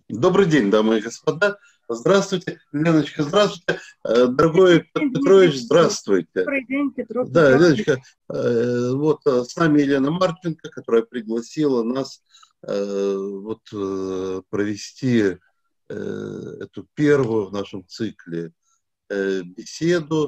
Добрый день, дамы и господа. Здравствуйте, Леночка, здравствуйте. Дорогой Петр Дмитрий, Петрович, здравствуйте. добрый день, Петро Да, Петрович. Леночка, вот с нами Елена Марченко, которая пригласила нас провести эту первую в нашем цикле беседу.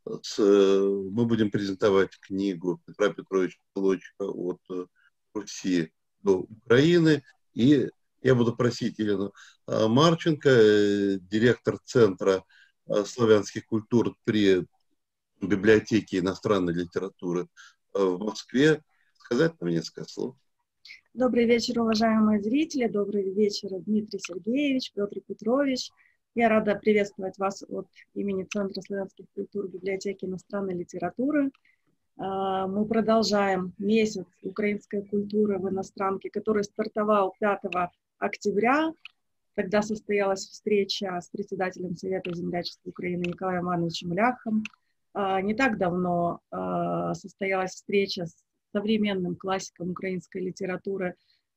Мы будем презентовать книгу Петра Петровича Толочка «От Руси до Украины». И я буду просить Елену Марченко, директор Центра славянских культур при библиотеке иностранной литературы в Москве, сказать нам несколько слов. Добрый вечер, уважаемые зрители. Добрый вечер, Дмитрий Сергеевич, Петр Петрович. Я рада приветствовать вас от имени Центра славянских культур библиотеки иностранной литературы. Мы продолжаем месяц украинской культуры в иностранке, который стартовал 5 октября. Тогда состоялась встреча с председателем Совета землячества Украины Николаем Ивановичем Ляхом. Не так давно состоялась встреча с современным классиком украинской литературы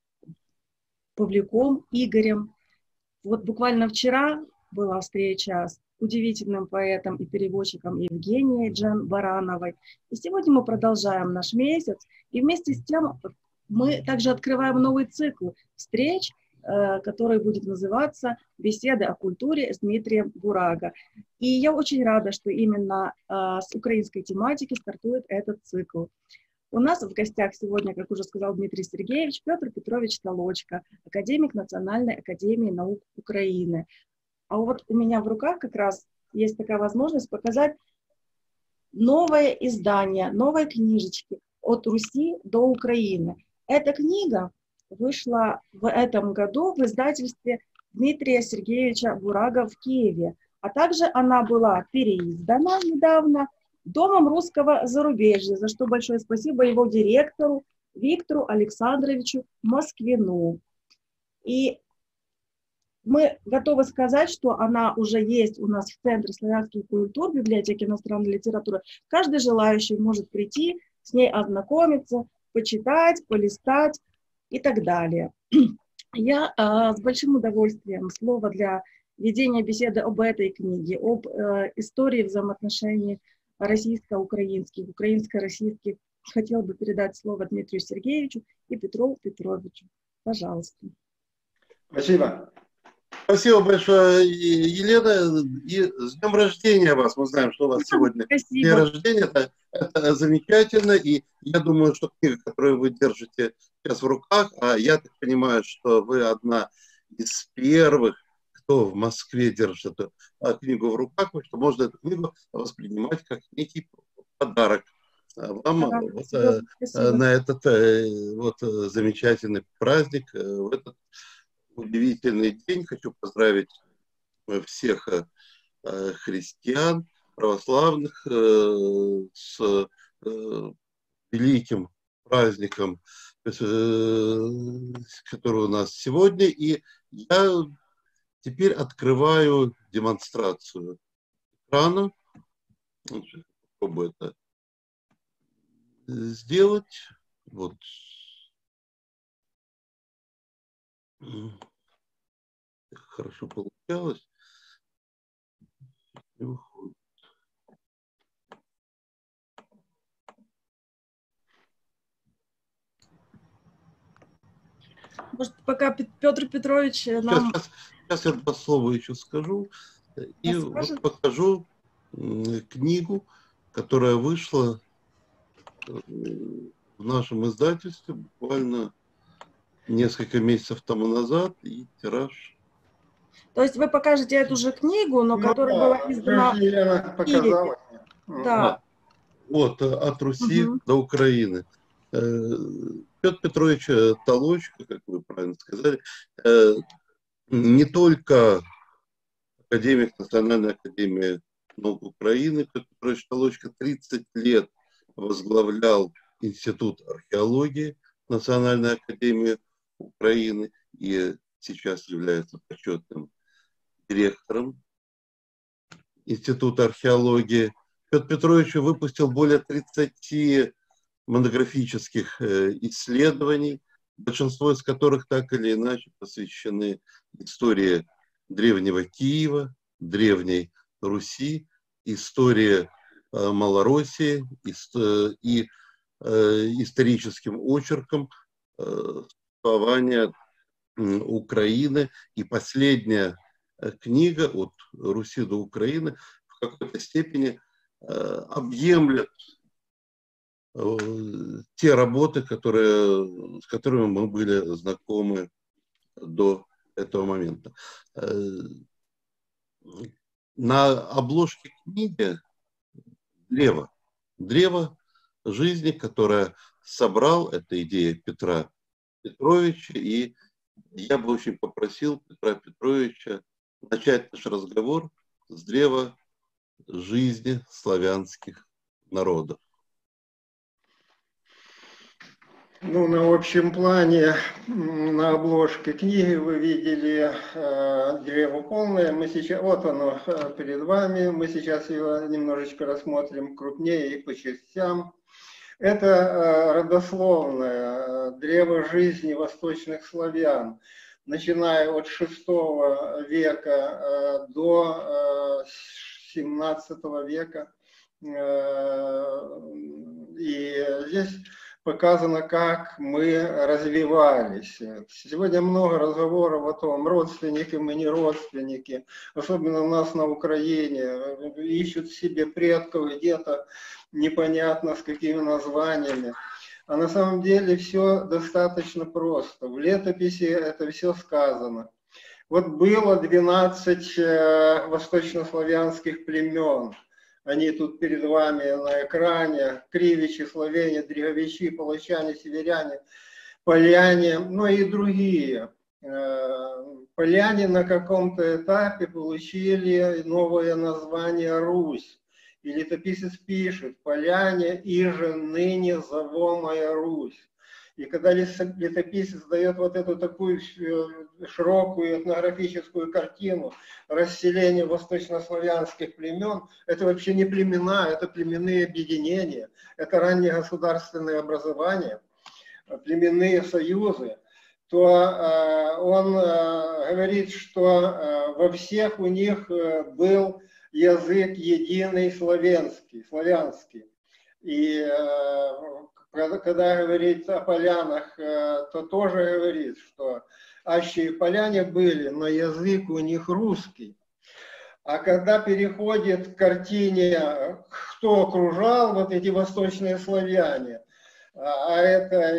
Павлюком Игорем. Вот буквально вчера была встреча с удивительным поэтом и переводчиком Евгенией Джен Барановой. И сегодня мы продолжаем наш месяц. И вместе с тем мы также открываем новый цикл встреч, который будет называться «Беседы о культуре с Дмитрием Бураго». И я очень рада, что именно с украинской тематики стартует этот цикл. У нас в гостях сегодня, как уже сказал Дмитрий Сергеевич, Петр Петрович Толочка, академик Национальной академии наук Украины. А вот у меня в руках как раз есть такая возможность показать новое издание, новые книжечки «От Руси до Украины». Эта книга вышла в этом году в издательстве Дмитрия Сергеевича Бураго в Киеве, а также она была переиздана недавно Домом русского зарубежья, за что большое спасибо его директору Виктору Александровичу Москвину. И мы готовы сказать, что она уже есть у нас в Центре славянских культур, библиотеке иностранной литературы. Каждый желающий может прийти, с ней ознакомиться, почитать, полистать и так далее. Я с большим удовольствием слово для ведения беседы об этой книге, об истории взаимоотношений российско-украинских, украинско-российских, хотела бы передать слово Дмитрию Сергеевичу и Петру Петровичу. Пожалуйста. Спасибо. Спасибо большое, Елена. И с днем рождения вас. Мы знаем, что у вас сегодня день рождения. Это замечательно. И я думаю, что книга, которую вы держите сейчас в руках, а я так понимаю, что вы одна из первых, кто в Москве держит эту книгу в руках, потому что можно эту книгу воспринимать как некий подарок вам на этот замечательный праздник, в этот удивительный день. Хочу поздравить всех христиан, православных с великим праздником, который у нас сегодня. И я теперь открываю демонстрацию экрана. Попробую это сделать. Вот. Хорошо получалось. Может, пока Петр Петрович нам... Сейчас я два слова еще скажу. И вот покажу книгу, которая вышла в нашем издательстве буквально несколько месяцев тому назад, и тираж. То есть вы покажете эту же книгу, но которая была издана... показала. Да. Вот, «От Руси до Украины». Петр Петрович Толочка, как вы правильно сказали, не только академик Национальной академии наук Украины, Петр Петрович Толочка 30 лет возглавлял Институт археологии Национальной академии Украины и сейчас является почетным директором Института археологии. Петр Петрович выпустил более 30 монографических исследований, большинство из которых так или иначе посвящены истории древнего Киева, древней Руси, истории Малороссии и историческим очерком существования Украины. И последняя книга «От Руси до Украины» в какой-то степени объемлет те работы, с которыми мы были знакомы до этого момента. На обложке книги древо жизни, которое собрал, эта идея Петра Петровича, и я бы очень попросил Петра Петровича начать наш разговор с древа жизни славянских народов. Ну, на общем плане, на обложке книги вы видели древо полное. Мы сейчас, вот оно перед вами, мы сейчас его немножечко рассмотрим крупнее и по частям. Это родословное древо жизни восточных славян, начиная от VI века до XVII века. И здесь показано, как мы развивались. Сегодня много разговоров о том, родственники мы, не родственники. Особенно у нас на Украине. Ищут себе предков где-то непонятно с какими названиями. А на самом деле все достаточно просто. В летописи это все сказано. Вот было 12 восточнославянских племен. Они тут перед вами на экране. Кривичи, словени, дреговичи, палачане, северяне, поляне, ну и другие. Поляне на каком-то этапе получили новое название Русь. И летописец пишет: поляне иже ныне зовомая Русь. И когда летописец дает вот эту такую широкую этнографическую картину расселения восточнославянских племен, это вообще не племена, это племенные объединения, это ранние государственные образования, племенные союзы, то он говорит, что во всех у них был язык единый славянский. И когда говорит о полянах, то тоже говорит, что аще и поляне были, но язык у них русский. А когда переходит к картине, кто окружал вот эти восточные славяне, а это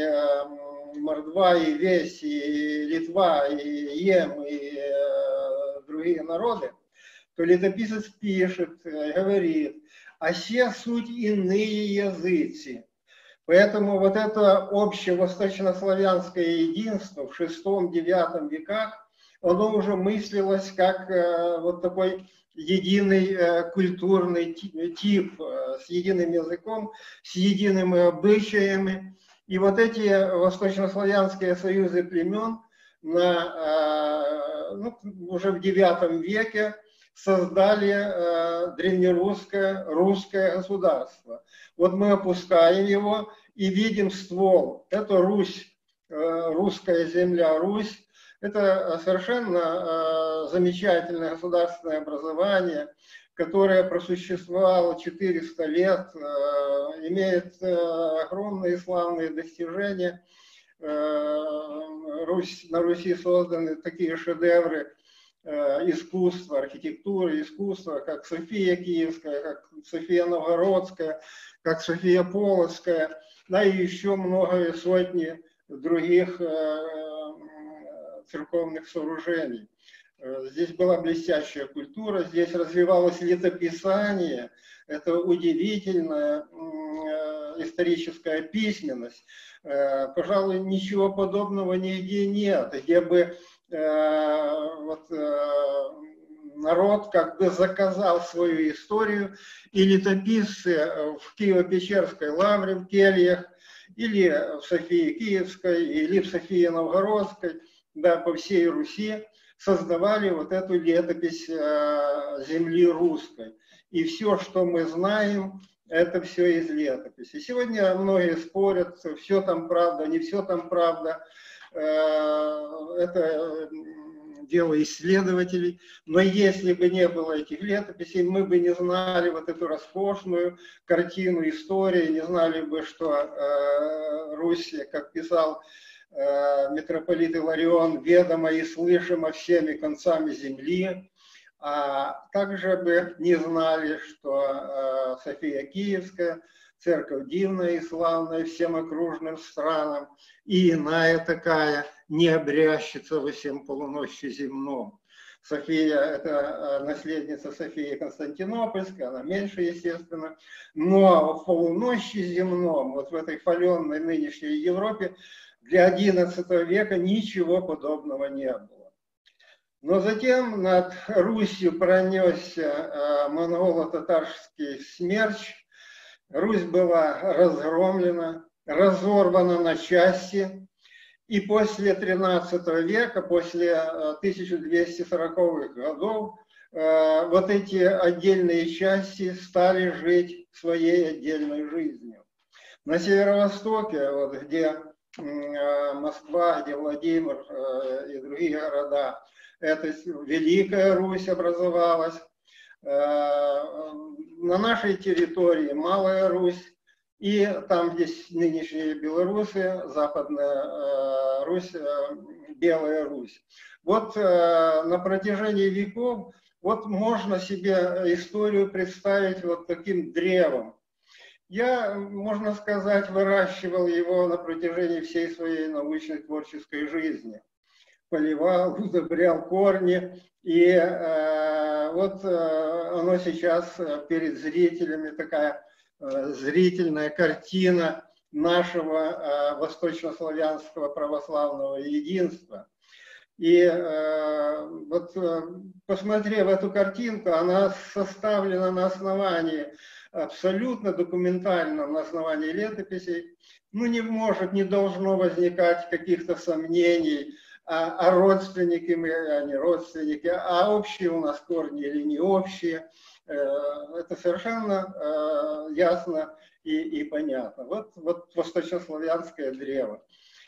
и Мордва, и Весь, и Литва, и Ем, и другие народы, то летописец пишет, говорит: «Аще суть иные языцы». Поэтому вот это общее восточнославянское единство в VI-IX веках, оно уже мыслилось как вот такой единый культурный тип с единым языком, с едиными обычаями. И вот эти восточнославянские союзы племен уже в IX веке создали древнерусское, русское государство. Вот мы опускаем его и видим ствол. Это Русь, русская земля, Русь. Это совершенно замечательное государственное образование, которое просуществовало 400 лет, имеет огромные славные достижения. На Руси созданы такие шедевры искусства, архитектуры, искусства, как София Киевская, как София Новгородская, как София Полоцкая, да и еще много сотни других церковных сооружений. Здесь была блестящая культура, здесь развивалось летописание, это удивительная историческая письменность. Пожалуй, ничего подобного нигде нет, где бы народ как бы заказал свою историю, и летописцы в Киево-Печерской лавре, в кельях, или в Софии Киевской, или в Софии Новгородской, да, по всей Руси, создавали вот эту летопись земли русской. И все, что мы знаем, это все из летописи. Сегодня многие спорят, все там правда, не все там правда. Это дело исследователей. Но если бы не было этих летописей, мы бы не знали вот эту роскошную картину истории, не знали бы, что Русь, как писал митрополит Иларион, ведомо и слышимо всеми концами земли. А также бы не знали, что София Киевская, церковь дивная и славная всем окружным странам, и иная такая, не обрящется во всем полунощи земном. София – это наследница Софии Константинопольской, она меньше, естественно, но в полунощи земном, вот в этой хваленной нынешней Европе, для XI века ничего подобного не было. Но затем над Русью пронесся монголо-татарский смерч. Русь была разгромлена, разорвана на части. И после XIII века, после 1240-х годов, вот эти отдельные части стали жить своей отдельной жизнью. На северо-востоке, вот где Москва, где Владимир и другие города, это Великая Русь образовалась. На нашей территории Малая Русь, и там, где нынешние белорусы, Западная Русь, Белая Русь. Вот на протяжении веков вот можно себе историю представить вот таким древом. Я, можно сказать, выращивал его на протяжении всей своей научной творческой жизни. Поливал, удобрял корни, и вот оно сейчас перед зрителями такая зрительная картина нашего восточнославянского православного единства. И вот посмотрев эту картинку, она составлена на основании, абсолютно документально, на основании летописей. Ну, не может, не должно возникать каких-то сомнений, а родственники мы, а не родственники, а общие у нас корни или не общие. Это совершенно ясно и понятно. Вот восточнославянское древо.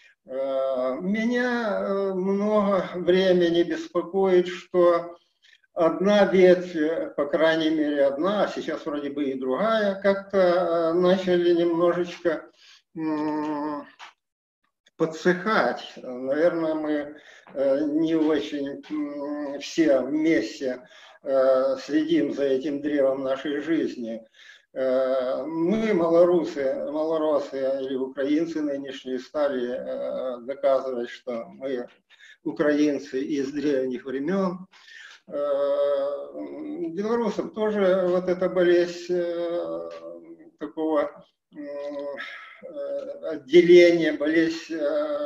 Меня много времени беспокоит, что одна ветвь, по крайней мере одна, а сейчас вроде бы и другая, как-то начали немножечко подсыхать. Наверное, мы не очень все вместе следим за этим древом нашей жизни. Мы, малоросы или украинцы нынешние, стали доказывать, что мы украинцы из древних времен. Белорусам тоже вот эта болезнь такого отделения, болезнь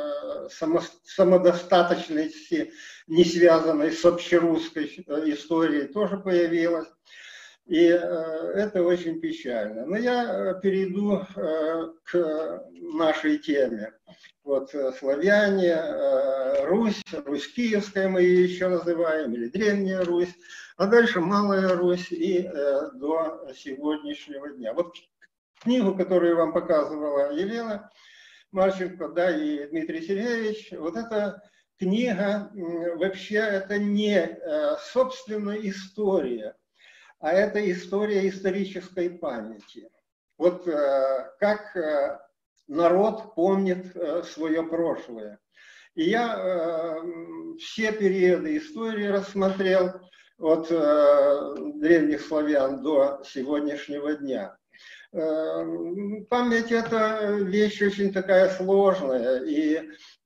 самодостаточности, не связанной с общерусской историей, тоже появилась. И это очень печально. Но я перейду к нашей теме. Вот славяне, Русь, Русь Киевская мы ее еще называем, или Древняя Русь, а дальше Малая Русь и до сегодняшнего дня. Вот книгу, которую вам показывала Елена Марченко, да, и Дмитрий Сергеевич, вот эта книга вообще это не собственно история, а это история исторической памяти. Вот как народ помнит свое прошлое. И я все периоды истории рассмотрел от древних славян до сегодняшнего дня. Память – это вещь очень такая сложная, и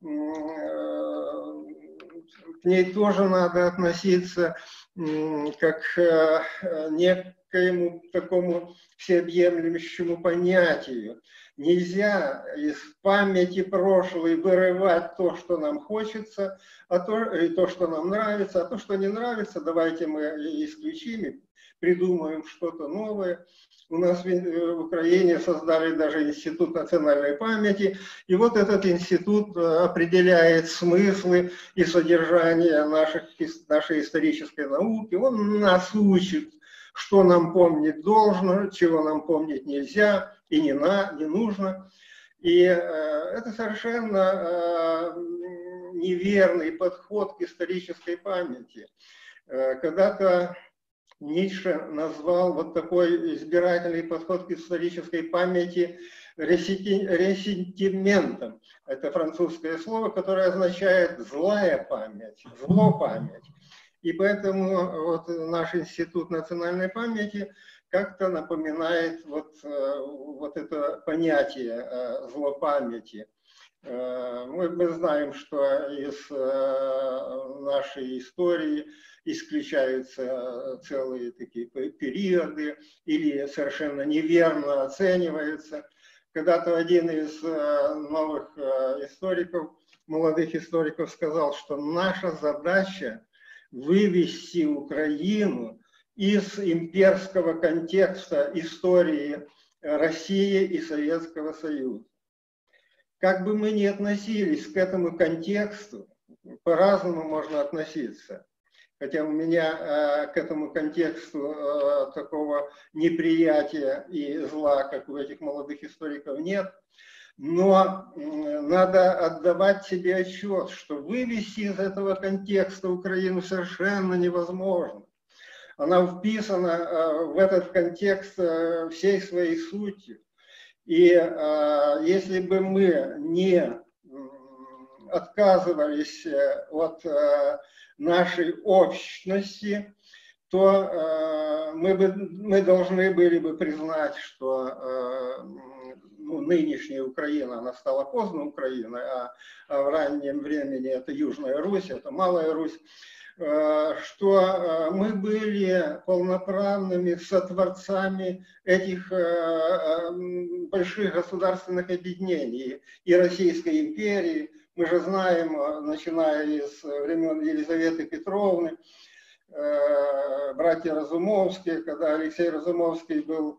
к ней тоже надо относиться как к некоему такому всеобъемлющему понятию. Нельзя из памяти прошлой вырывать то, что нам хочется, и то, что нам нравится, а то, что не нравится, давайте мы исключим и придумаем что-то новое. У нас в Украине создали даже институт национальной памяти, и вот этот институт определяет смыслы и содержание нашей исторической науки. Он нас учит что нам помнить должно, чего нам помнить нельзя и не нужно. И это совершенно неверный подход к исторической памяти. Когда-то Ницше назвал вот такой избирательный подход к исторической памяти ресентиментом. Это французское слово, которое означает злая память, злопамять. И поэтому вот наш Институт национальной памяти как-то напоминает вот это понятие злопамяти. Мы знаем, что из нашей истории исключаются целые такие периоды или совершенно неверно оцениваются. Когда-то один из новых историков, молодых историков, сказал, что наша задача вывести Украину из имперского контекста истории России и Советского Союза. Как бы мы ни относились к этому контексту, по-разному можно относиться. Хотя у меня к этому контексту такого неприятия и зла, как у этих молодых историков, нет. Но надо отдавать себе отчет, что вывести из этого контекста Украину совершенно невозможно. Она вписана в этот контекст всей своей сутью. И если бы мы не отказывались от нашей общности, то мы должны были бы признать, что нынешняя Украина, она стала поздно Украиной, а в раннем времени это Южная Русь, это Малая Русь, что мы были полноправными сотворцами этих больших государственных объединений и Российской империи. Мы же знаем, начиная с времен Елизаветы Петровны, братья Разумовские, когда Алексей Разумовский был,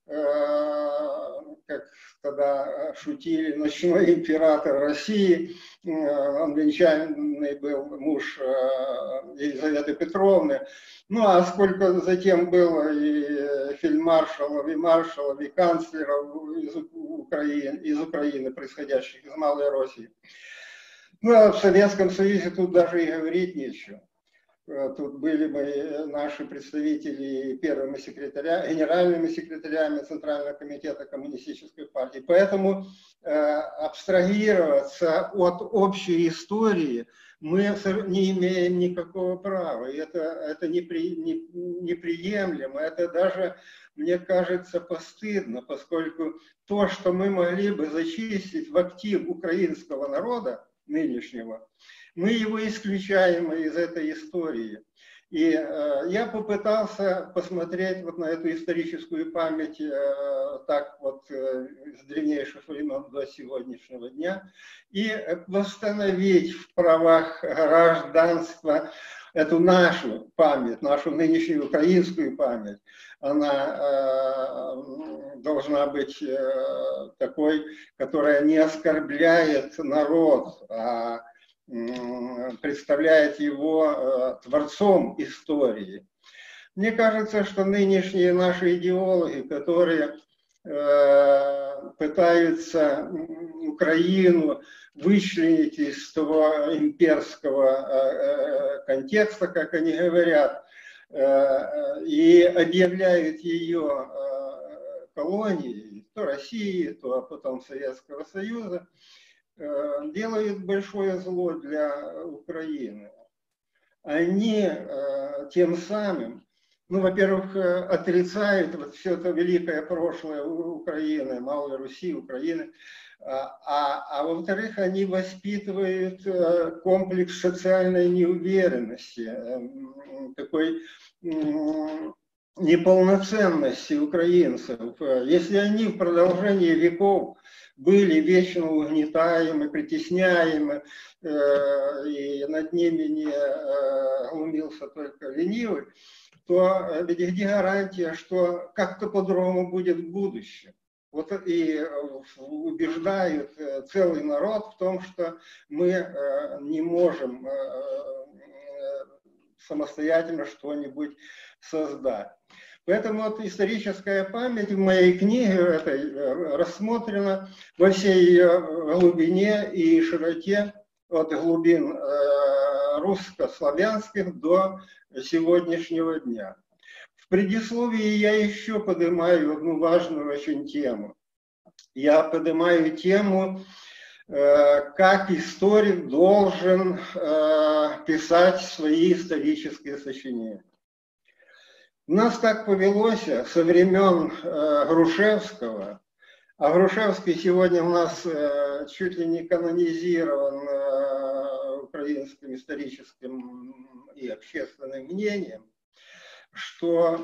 как тогда шутили, ночной император России, он венчанный был муж Елизаветы Петровны. Ну а сколько затем было и фельдмаршалов, и маршалов, и канцлеров из Украины, происходящих из Малой России. Ну а в Советском Союзе тут даже и говорить нечего. Тут были бы наши представители первыми секретарями, генеральными секретарями Центрального комитета Коммунистической партии. Поэтому абстрагироваться от общей истории мы не имеем никакого права. И это неприемлемо. Это даже, мне кажется, постыдно, поскольку то, что мы могли бы зачистить в актив украинского народа нынешнего, мы его исключаем из этой истории. И я попытался посмотреть вот на эту историческую память так вот с древнейших времен до сегодняшнего дня и восстановить в правах гражданства эту нашу память, нашу нынешнюю украинскую память. Она должна быть такой, которая не оскорбляет народ, а представляет его творцом истории. Мне кажется, что нынешние наши идеологи, которые пытаются Украину вычленить из того имперского контекста, как они говорят, и объявляют ее колонией, то России, то потом Советского Союза, делают большое зло для Украины. Они тем самым, ну, во-первых, отрицают вот все это великое прошлое Украины, Малой Руси, Украины, а во-вторых, они воспитывают комплекс социальной неуверенности, такой неполноценности украинцев. Если они в продолжении веков были вечно угнетаемы, притесняемы, и над ними не глумился только ленивый, то ведь где гарантия, что как-то по-другому будет в будущем? Вот и убеждают целый народ в том, что мы не можем самостоятельно что-нибудь создать. Поэтому вот историческая память в моей книге этой рассмотрена во всей ее глубине и широте, от глубин русско-славянских до сегодняшнего дня. В предисловии я еще поднимаю одну важную очень тему. Я поднимаю тему, как историк должен писать свои исторические сочинения. У нас так повелось со времен Грушевского, а Грушевский сегодня у нас чуть ли не канонизирован украинским историческим и общественным мнением, что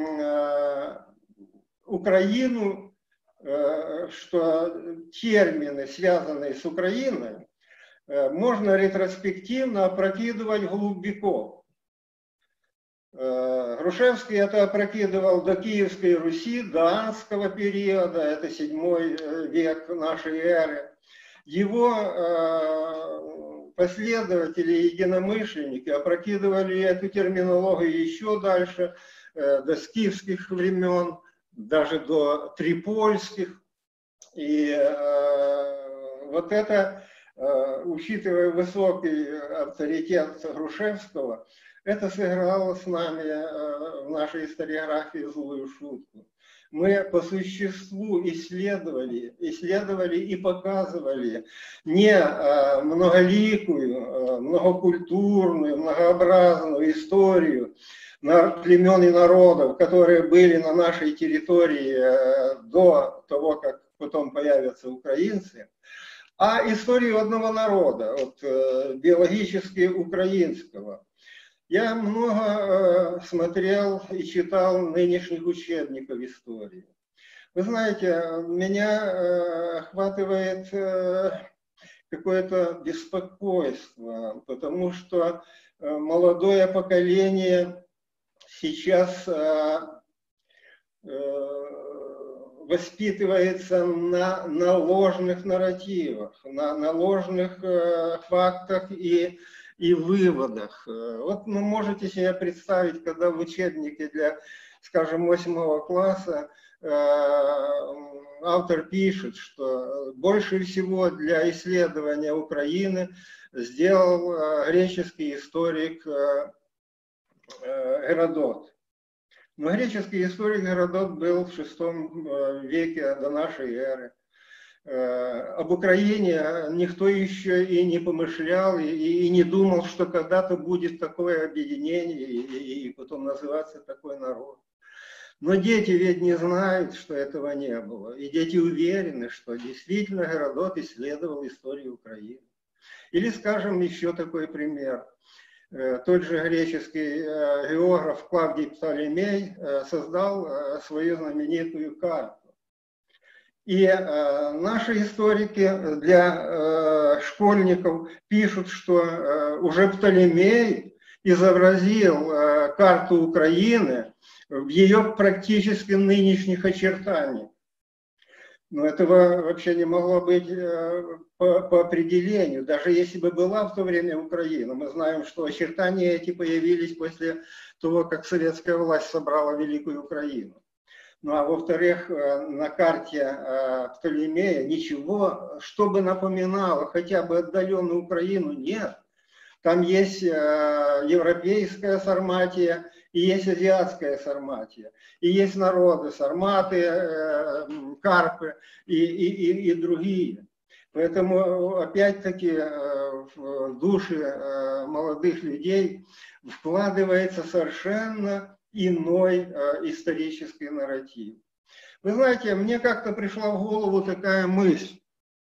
Украину, что термины, связанные с Украиной, можно ретроспективно опрокидывать глубоко. Грушевский это опрокидывал до Киевской Руси, до Анского периода, это 7 век нашей эры. Его последователи, единомышленники опрокидывали эту терминологию еще дальше, до скифских времен, даже до трипольских. И вот это, учитывая высокий авторитет Грушевского, это сыграло с нами в нашей историографии злую шутку. Мы по существу исследовали и показывали не многоликую, многокультурную, многообразную историю племен и народов, которые были на нашей территории до того, как потом появятся украинцы, а историю одного народа, вот, биологически украинского. Я много смотрел и читал нынешних учебников истории. Вы знаете, меня охватывает какое-то беспокойство, потому что молодое поколение сейчас воспитывается на ложных нарративах, на ложных фактах и выводах. Вот вы можете себе представить, когда в учебнике для, скажем, 8 класса автор пишет, что больше всего для исследования Украины сделал греческий историк Геродот. Но греческий историк Геродот был в VI веке до нашей эры. Об Украине никто еще и не помышлял, и не думал, что когда-то будет такое объединение, и потом называться такой народ. Но дети ведь не знают, что этого не было. И дети уверены, что действительно Геродот исследовал историю Украины. Или, скажем, еще такой пример. Тот же греческий географ Клавдий Птолемей создал свою знаменитую карту. И наши историки для школьников пишут, что уже Птолемей изобразил карту Украины в ее практически нынешних очертаниях. Но этого вообще не могло быть по определению, даже если бы была в то время Украина. Мы знаем, что очертания эти появились после того, как советская власть собрала Великую Украину. Ну а во-вторых, на карте Птолемея ничего, что бы напоминало хотя бы отдаленную Украину, нет. Там есть европейская Сарматия и есть азиатская Сарматия. И есть народы, сарматы, карпы и другие. Поэтому опять-таки в души молодых людей вкладывается совершенно иной исторический нарратив. Вы знаете, мне как-то пришла в голову такая мысль.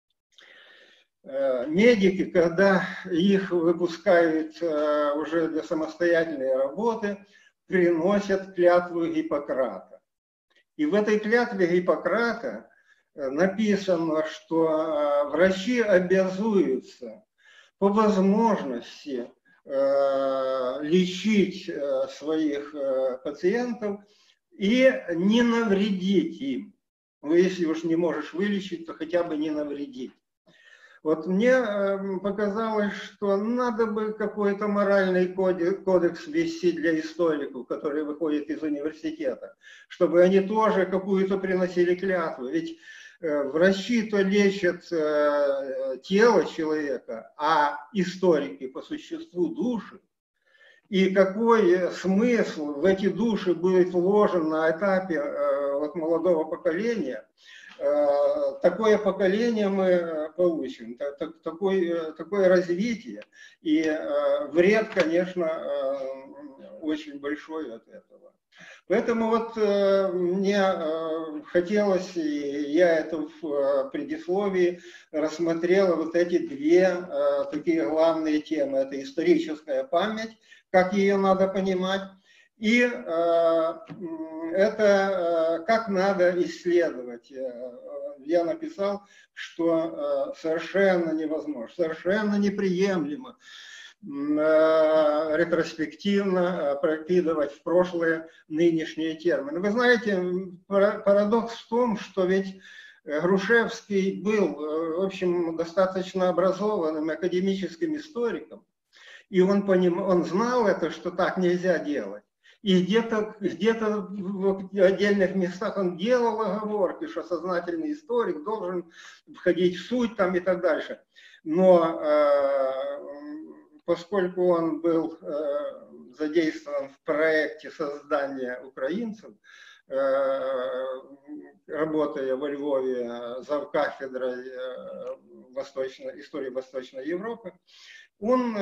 Медики, когда их выпускают уже для самостоятельной работы, приносят клятву Гиппократа. И в этой клятве Гиппократа написано, что врачи обязуются по возможности лечить своих пациентов и не навредить им. Ну, если уж не можешь вылечить, то хотя бы не навредить. Вот мне показалось, что надо бы какой-то моральный кодекс ввести для историков, которые выходят из университета, чтобы они тоже какую-то приносили клятву. Ведь врачи-то лечат тело человека, а историки по существу души. И какой смысл в эти души будет вложен на этапе вот молодого поколения, такое поколение мы получим, такое развитие. И вред, конечно, очень большой от этого. Поэтому вот мне хотелось, и я это в предисловии рассмотрел, вот эти две такие главные темы. Это историческая память, как ее надо понимать, и это как надо исследовать. Я написал, что совершенно невозможно, совершенно неприемлемо ретроспективно прокидывать в прошлое нынешние термины. Вы знаете, парадокс в том, что ведь Грушевский был, в общем, достаточно образованным академическим историком, и он знал это, что так нельзя делать. И где-то в отдельных местах он делал оговорки, что сознательный историк должен входить в суть там и так дальше. Но поскольку он был задействован в проекте создания украинцев, работая во Львове завкафедрой истории Восточной Европы, он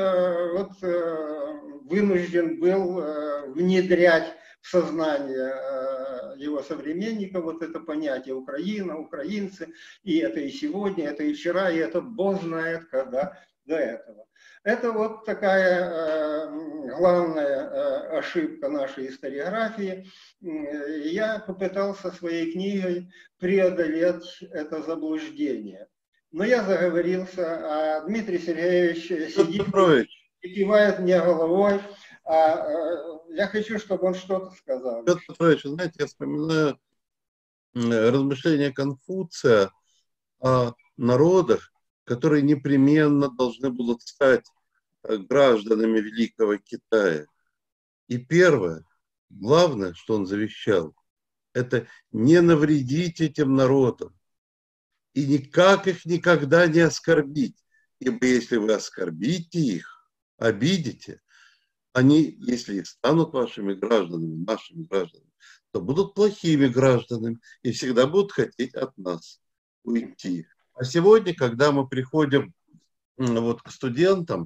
вынужден был внедрять в сознание его современников вот это понятие Украина, украинцы, и это и сегодня, это и вчера, и это бог знает когда до этого. Это вот такая главная ошибка нашей историографии. Я попытался своей книгой преодолеть это заблуждение. Но я заговорился, а Дмитрий Сергеевич сидит и кивает мне головой, а я хочу, чтобы он что-то сказал. Петр Петрович, знаете, я вспоминаю размышления Конфуция о народах, которые непременно должны будут стать гражданами Великого Китая. И первое, главное, что он завещал, это не навредить этим народам и никак их никогда не оскорбить. Ибо если вы оскорбите их, обидите, они, если и станут вашими гражданами, нашими гражданами, то будут плохими гражданами и всегда будут хотеть от нас уйти. А сегодня, когда мы приходим вот к студентам,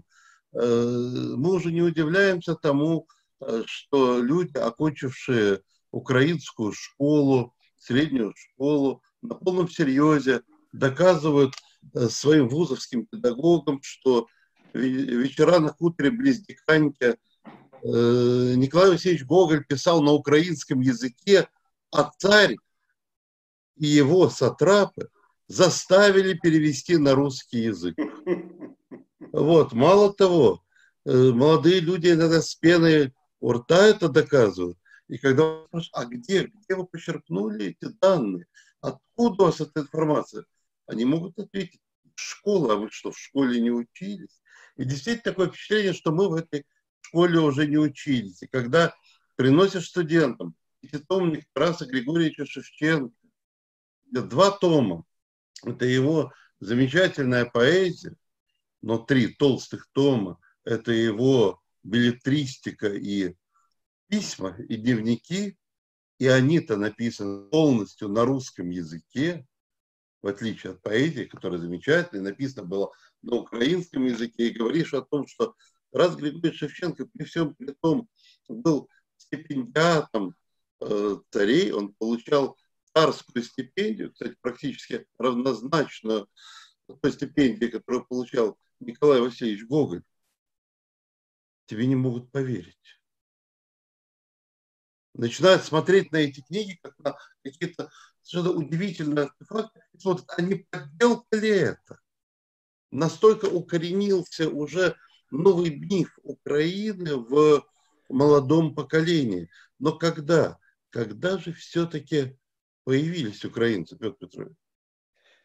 мы уже не удивляемся тому, что люди, окончившие украинскую школу, среднюю школу, на полном серьезе доказывают своим вузовским педагогам, что вечера на хуторе близ Диканьки Николай Васильевич Гоголь писал на украинском языке, а царь и его сатрапы заставили перевести на русский язык. Вот. Мало того, молодые люди иногда с пеной у рта это доказывают. И когда спрашивают, а где вы почерпнули эти данные? Откуда у вас эта информация? Они могут ответить, школа, а вы что, в школе не учились? И действительно такое впечатление, что мы в этой школе уже не учились. И когда приносишь студентам пятитомник Тараса Григорьевича Шевченко, 2 тома, это его замечательная поэзия, но 3 толстых тома, это его беллетристика и письма, и дневники, и они-то написаны полностью на русском языке, в отличие от поэзии, которая замечательная, написано было на украинском языке, и говоришь о том, что Тарас Григорьевич Шевченко при всем при том был стипендиатом царей, он получал царскую стипендию, кстати, практически равнозначную той стипендии, которую получал Николай Васильевич Гоголь. Тебе не могут поверить. Начинают смотреть на эти книги, как на какие-то совершенно удивительные артефакты. Вот, а не подделка ли это? Настолько укоренился уже новый миф Украины в молодом поколении. Но когда? Когда же все-таки появились украинцы, Петр Петрович?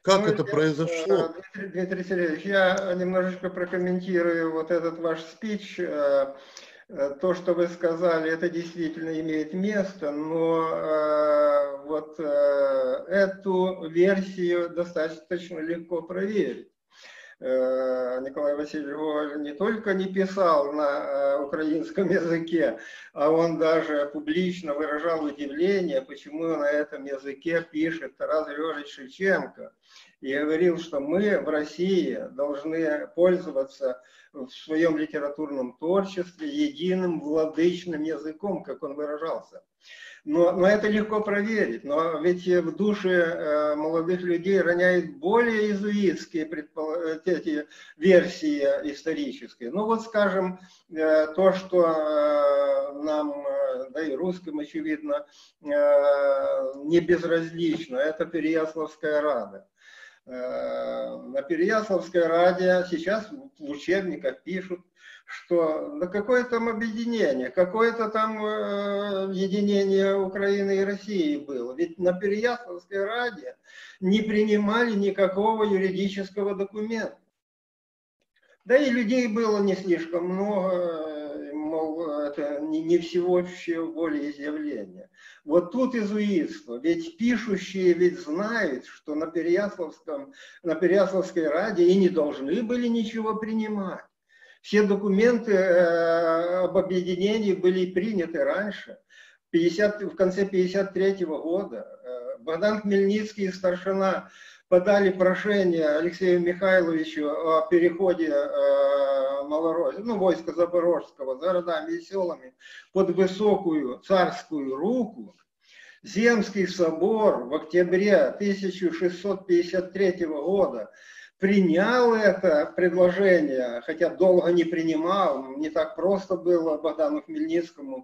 Как это произошло? Дмитрий Сергеевич, я немножечко прокомментирую вот этот ваш спич. То, что вы сказали, это действительно имеет место, но вот эту версию достаточно легко проверить. Николай Васильевич Гоголь не только не писал на украинском языке, а он даже публично выражал удивление, почему на этом языке пишет Тарас Григорьевич Шевченко. И говорил, что мы в России должны пользоваться в своем литературном творчестве единым владычным языком, как он выражался. Но это легко проверить. Но ведь в душе молодых людей роняют более иезуитские эти версии исторические. Ну вот, скажем, то, что нам, да и русским, очевидно, не безразлично, это Переяславская Рада. На Переяславской Раде сейчас в учебниках пишут, что да какое там объединение, какое-то там единение Украины и России было. Ведь на Переяславской Раде не принимали никакого юридического документа. Да и людей было не слишком много, мол, это не всеобщее волеизъявление. Вот тут иезуитство. Ведь пишущие ведь знают, что на Переяславской Раде и не должны были ничего принимать. Все документы об объединении были приняты раньше, в конце 1953 года. Богдан Хмельницкий и старшина подали прошение Алексею Михайловичу о переходе войска Запорожского за городами и селами под высокую царскую руку. Земский собор в октябре 1653 года принял это предложение, хотя долго не принимал, не так просто было Богдану Хмельницкому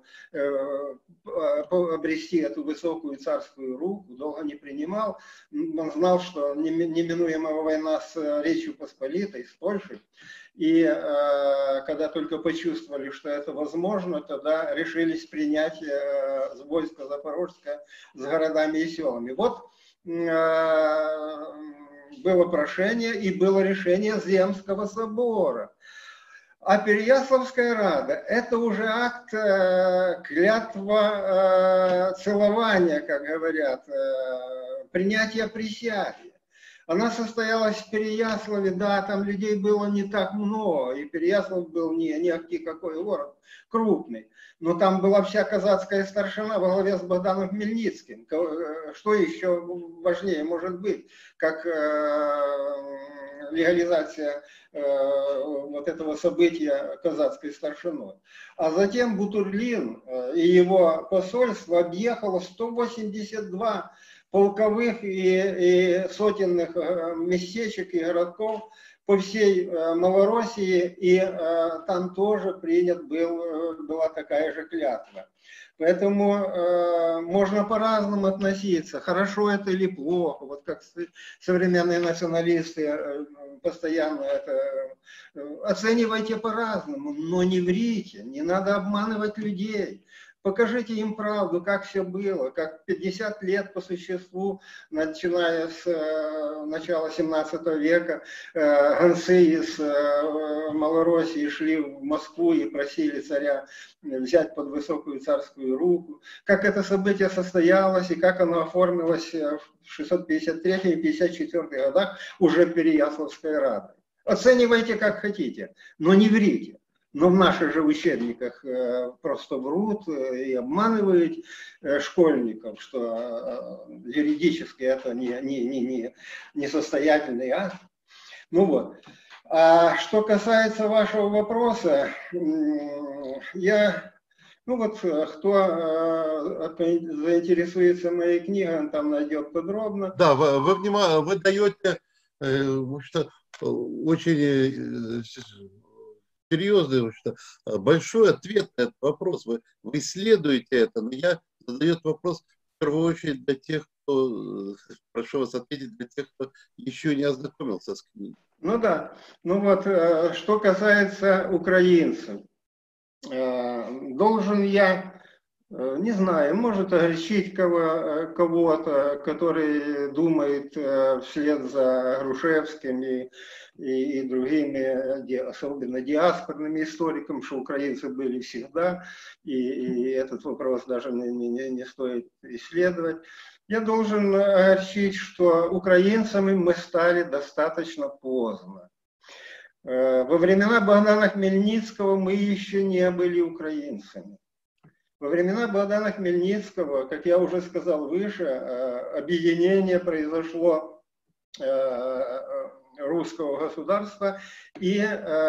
обрести эту высокую царскую руку, долго не принимал. Он знал, что неминуемая война с Речью Посполитой, с Польшей. И когда только почувствовали, что это возможно, тогда решились принять войско Запорожское с городами и селами. Вот было прошение и было решение Земского собора. А Переяславская Рада – это уже акт клятва целования, как говорят, принятия присяги. Она состоялась в Переяславе, да, там людей было не так много, и Переяслав был не ахти какой город, крупный. Но там была вся казацкая старшина во главе с Богданом Хмельницким. Что еще важнее может быть, как легализация вот этого события казацкой старшиной. А затем Бутурлин и его посольство объехало 182 полковых и сотенных местечек и городков по всей Малороссии, и там тоже была такая же клятва. Поэтому можно по-разному относиться, хорошо это или плохо, вот как современные националисты постоянно это оценивайте по-разному, но не врите, не надо обманывать людей. Покажите им правду, как все было, как 50 лет по существу, начиная с начала 17 века, гонцы из Малороссии шли в Москву и просили царя взять под высокую царскую руку, как это событие состоялось и как оно оформилось в 653 и 54 годах уже Переяславской Радой. Оценивайте как хотите, но не врите. Но в наших же учебниках просто врут и обманывают школьников, что юридически это не состоятельный акт. Ну вот. А что касается вашего вопроса, кто заинтересуется моей книгой, он там найдет подробно. Да, вы даете очень серьезный, большой ответ на этот вопрос. Вы исследуете это, но я задаю этот вопрос в первую очередь для тех, кто, прошу вас ответить, для тех, кто еще не ознакомился с книгой. Ну да, ну вот, что касается украинцев, должен я не знаю, может огорчить кого-то, который думает вслед за Грушевским и другими, особенно диаспорными историками, что украинцы были всегда, и этот вопрос даже не стоит исследовать. Я должен огорчить, что украинцами мы стали достаточно поздно. Во времена Богдана Хмельницкого мы еще не были украинцами. Во времена Богдана Хмельницкого, как я уже сказал выше, объединение произошло русского государства и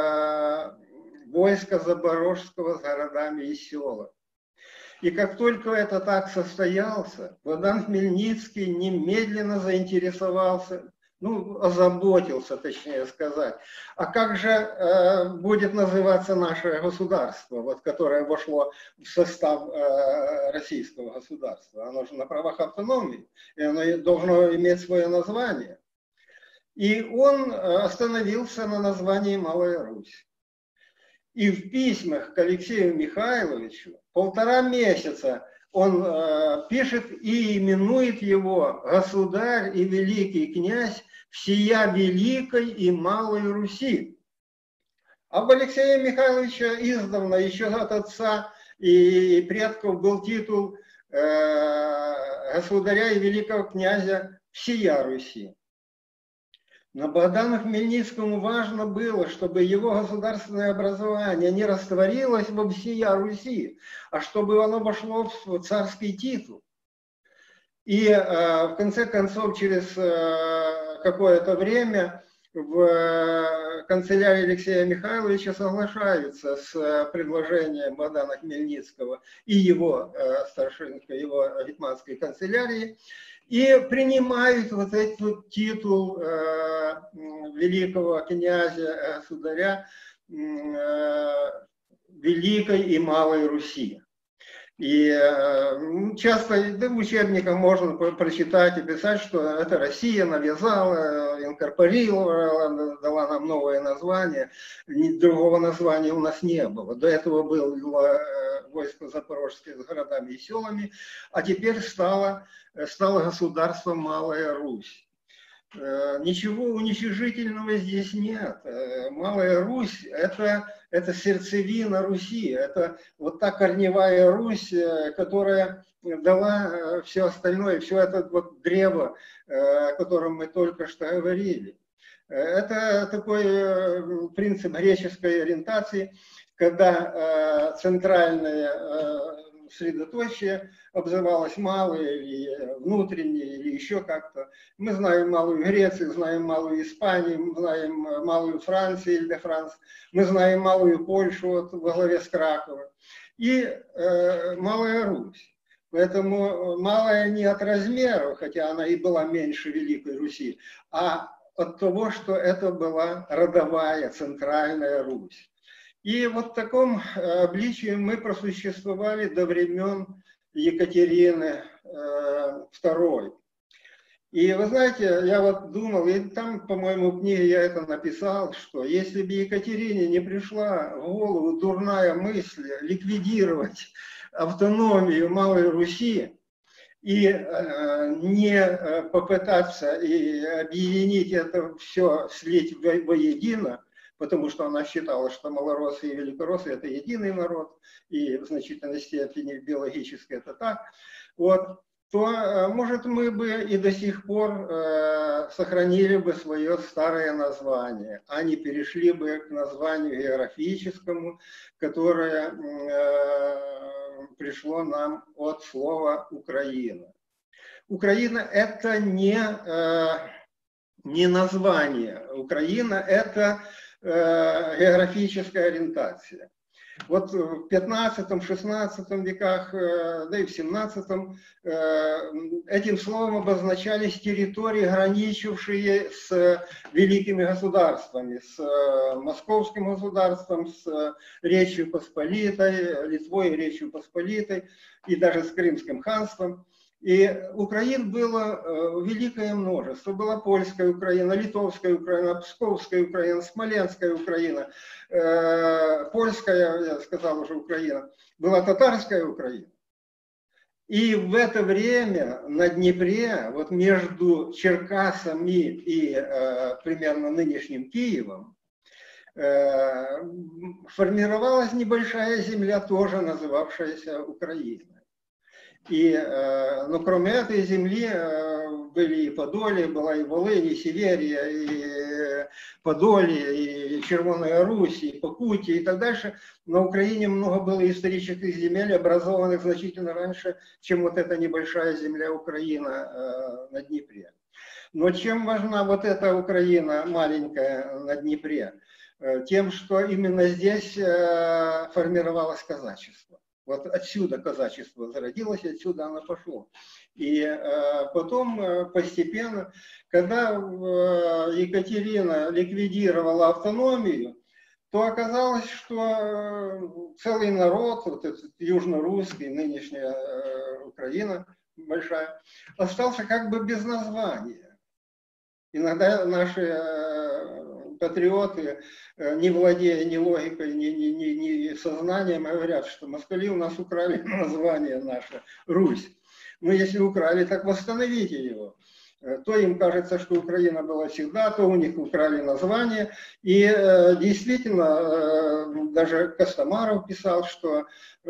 войска Запорожского с городами и селами. И как только это так состоялся, Богдан Хмельницкий немедленно заинтересовался, озаботился, точнее сказать. А как же будет называться наше государство, вот, которое вошло в состав российского государства? Оно же на правах автономии, и оно должно иметь свое название. И он остановился на названии Малая Русь. И в письмах к Алексею Михайловичу 1,5 месяца он пишет и именует его государь и великий князь всея Великой и Малой Руси. А у Алексея Михайловича издавна, еще от отца и предков, был титул государя и великого князя всея Руси. Но Богдану Хмельницкому важно было, чтобы его государственное образование не растворилось во всея Руси, а чтобы оно вошло в царский титул. И в конце концов, через какое-то время в канцелярии Алексея Михайловича соглашаются с предложением Богдана Хмельницкого и его старшинской, его гетманской канцелярии, и принимают вот этот титул великого князя, государя Великой и Малой Руси. И часто в учебниках можно прочитать и писать, что это Россия навязала, инкорпорировала, дала нам новое название. Другого названия у нас не было. До этого было войско Запорожское с городами и селами, а теперь стало государством Малая Русь. Ничего уничижительного здесь нет. Малая Русь – это сердцевина Руси, это вот та корневая Русь, которая дала все остальное, все это вот древо, о котором мы только что говорили. Это такой принцип греческой ориентации, когда центральное средоточие обзывалось малое или внутреннее, или еще как-то. Мы знаем Малую Грецию, знаем Малую Испанию, мы знаем Малую Францию, или де Франс, мы знаем Малую Польшу вот, во главе с Краковым, и Малая Русь. Поэтому малая не от размера, хотя она и была меньше Великой Руси, а от того, что это была родовая центральная Русь. И вот в таком обличии мы просуществовали до времен Екатерины II. И вы знаете, я вот думал, и там, по-моему, в книге я это написал, что если бы Екатерине не пришла в голову дурная мысль ликвидировать автономию Малой Руси и не попытаться и объединить это все, слить воедино, потому что она считала, что малороссы и великороссы – это единый народ, и в значительной степени биологически это так, вот, то, может, мы бы и до сих пор сохранили бы свое старое название, а не перешли бы к названию географическому, которое пришло нам от слова «Украина». Украина – это не название, Украина – это географическая ориентация. Вот в 15-16 веках, да и в 17 этим словом обозначались территории, граничившие с великими государствами, с Московским государством, с Речью Посполитой, Литвой, Речью Посполитой и даже с Крымским ханством. И Украин было великое множество. Была польская Украина, литовская Украина, псковская Украина, смоленская Украина, польская, я сказал уже, Украина. Была татарская Украина. И в это время на Днепре, вот между Черкасами и примерно нынешним Киевом, формировалась небольшая земля, тоже называвшаяся Украиной. Но кроме этой земли были и Подолье, была и Волынь, и Северия, и Подолье, и Червоная Русь, и Покутие и так дальше. На Украине много было исторических земель, образованных значительно раньше, чем вот эта небольшая земля Украина на Днепре. Но чем важна вот эта Украина маленькая на Днепре? Тем, что именно здесь формировалось казачество. Вот отсюда казачество зародилось, отсюда оно пошло. И потом постепенно, когда Екатерина ликвидировала автономию, то оказалось, что целый народ, вот этот южно-русский, нынешняя Украина большая, остался как бы без названия. Иногда наши патриоты, не владея ни логикой, ни сознанием, говорят, что москали у нас украли название наше, Русь. Но если украли, так восстановите его. То им кажется, что Украина была всегда, то у них украли название. И действительно, даже Костомаров писал, что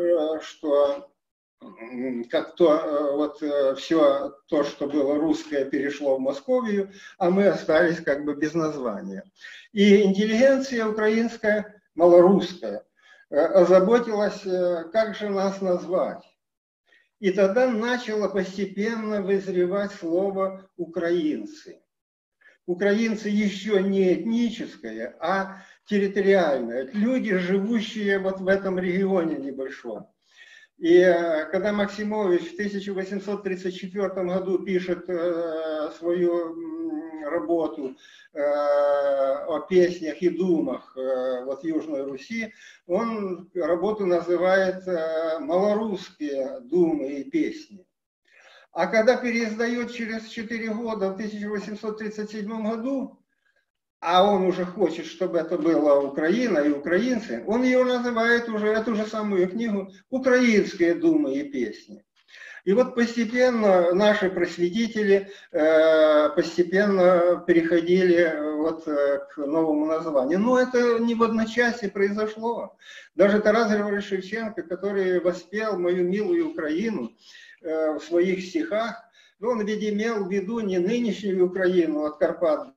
как то вот все то, что было русское, перешло в Московию, а мы остались как бы без названия. И интеллигенция украинская, малорусская, озаботилась, как же нас назвать. И тогда начало постепенно вызревать слово «украинцы». Украинцы еще не этническое, а территориальное. Люди, живущие вот в этом регионе небольшом. И когда Максимович в 1834 году пишет свою работу о песнях и думах вот Южной Руси, он работу называет «Малорусские думы и песни». А когда переиздает через 4 года, в 1837 году, а он уже хочет, чтобы это была Украина и украинцы, он ее называет уже, эту же самую книгу, «Украинские думы и песни». И вот постепенно наши просветители постепенно переходили вот к новому названию. Но это не в одночасье произошло. Даже Тарас Григорьевич Шевченко, который воспел «Мою милую Украину» в своих стихах, он ведь имел в виду не нынешнюю Украину от Карпат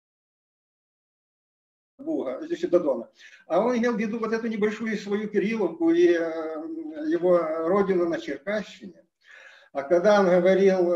Буга, здесь до Дона. А он имел в виду вот эту небольшую свою Кирилловку и его родину на Черкащине. А когда он говорил,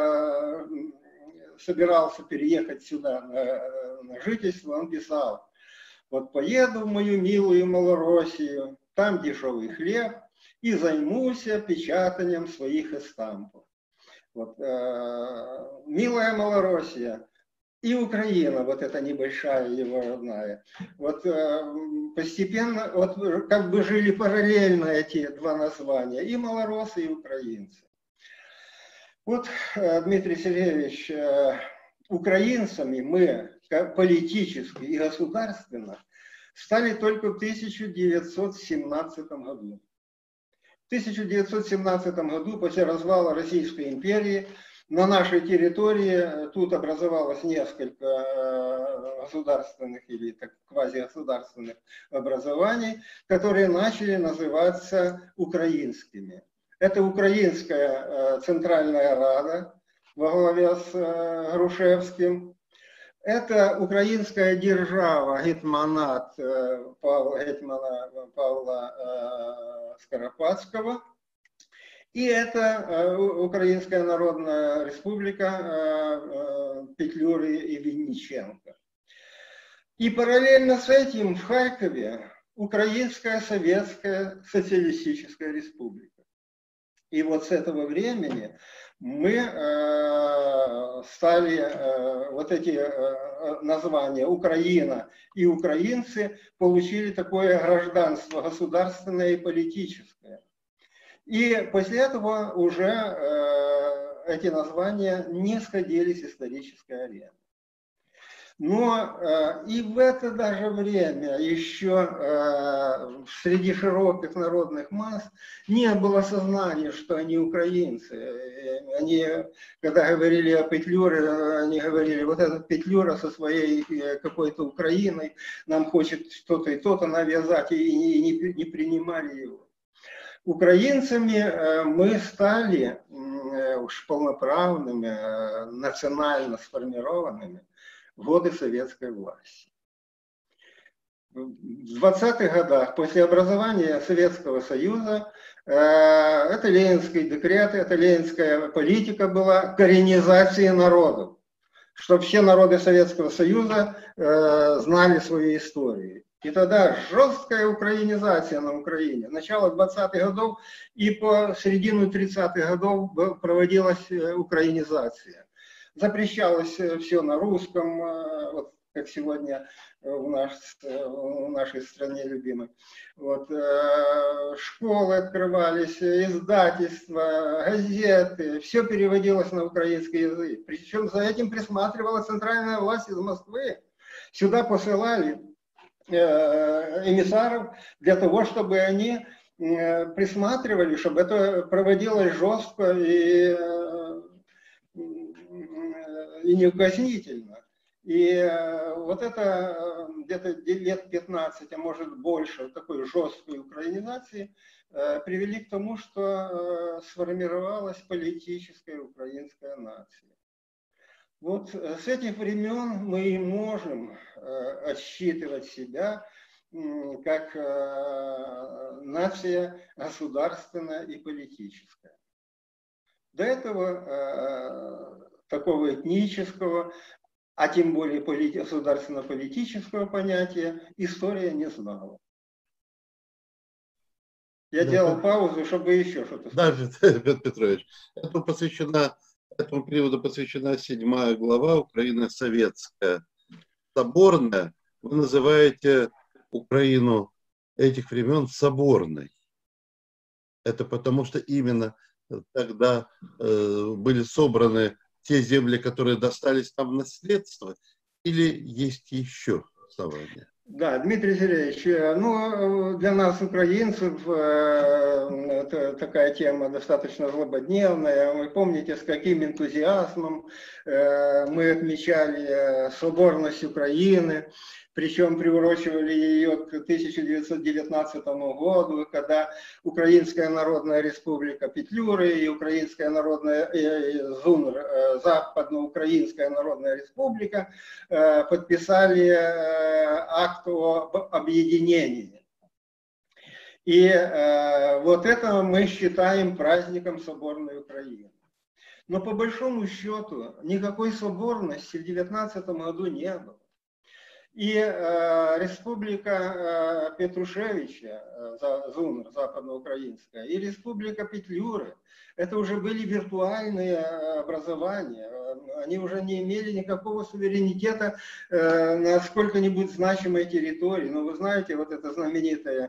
собирался переехать сюда на жительство, он писал: вот поеду в мою милую Малороссию, там дешевый хлеб, и займусь печатанием своих эстампов. Вот, милая Малороссия. И Украина, вот эта небольшая его родная. Вот постепенно, вот как бы жили параллельно эти два названия, и малоросы, и украинцы. Вот, Дмитрий Сергеевич, украинцами мы политически и государственно стали только в 1917 году. В 1917 году, после развала Российской империи, на нашей территории тут образовалось несколько государственных или так, квазигосударственных образований, которые начали называться украинскими. Это Украинская Центральная Рада во главе с Грушевским. Это Украинская держава, гетманат Павла Скоропадского. И это Украинская Народная Республика Петлюры и Винниченко. И параллельно с этим в Харькове Украинская Советская Социалистическая Республика. И вот с этого времени мы стали, вот эти названия Украина и украинцы получили такое гражданство государственное и политическое. И после этого уже эти названия не сходили с исторической арены. Но и в это даже время еще среди широких народных масс не было сознания, что они украинцы. Они, когда говорили о Петлюре, они говорили, вот этот Петлюра со своей какой-то Украиной нам хочет что-то и то-то навязать, и не принимали его. Украинцами мы стали уж полноправными, национально сформированными в годы советской власти. В 20-х годах, после образования Советского Союза, это ленинский декрет, это ленинская политика была коренизации народов, чтобы все народы Советского Союза знали свои истории. И тогда жесткая украинизация на Украине. Начало 20-х годов и по середину 30-х годов проводилась украинизация. Запрещалось все на русском, вот как сегодня в нашей стране любимой. Вот, школы открывались, издательства, газеты, все переводилось на украинский язык. Причем за этим присматривала центральная власть из Москвы. Сюда посылали эмиссаров для того, чтобы они присматривали, чтобы это проводилось жестко и неукоснительно. И вот это где-то лет 15, а может больше, такой жесткой украинизации привели к тому, что сформировалась политическая украинская нация. Вот с этих времен мы и можем отсчитывать себя как нация государственная и политическая. До этого такого этнического, а тем более государственно-политического понятия история не знала. Я делал паузу, чтобы еще что-то сказать. Да, Петр Петрович, этому периоду посвящена 7 глава «Украина советская». Соборная, вы называете Украину этих времен соборной. Это потому, что именно тогда были собраны те земли, которые достались нам в наследство, или есть еще основания? Да, Дмитрий Сергеевич, ну, для нас, украинцев, это такая тема достаточно злободневная. Вы помните, с каким энтузиазмом мы отмечали соборность Украины, причем приурочивали ее к 1919 году, когда Украинская Народная Республика Петлюры и Украинская Народная ЗУНР, Западноукраинская Народная Республика, подписали акт об объединении. И вот это мы считаем праздником соборной Украины. Но по большому счету никакой соборности в 1919 году не было. И республика Петрушевича, ЗУНР, западноукраинская, и республика Петлюры, это уже были виртуальные образования. Они уже не имели никакого суверенитета на сколько-нибудь значимой территории. Но вы знаете, вот это знаменитое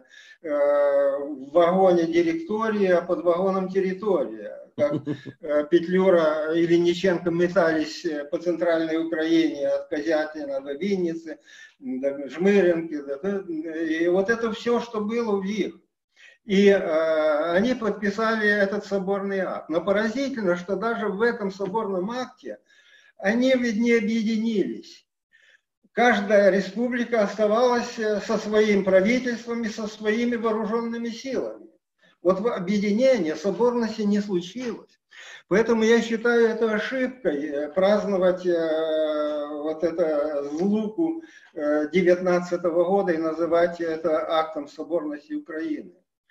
в вагоне директория, а под вагоном территория. Как Петлюра и Винниченко метались по центральной Украине от Козятина до Винницы, до Жмыринки. И вот это все, что было в них. И они подписали этот соборный акт. Но поразительно, что даже в этом соборном акте они ведь не объединились. Каждая республика оставалась со своим правительством и со своими вооруженными силами. Вот объединение, соборности не случилось. Поэтому я считаю это ошибкой праздновать вот это злуку 19 года и называть это актом соборности Украины.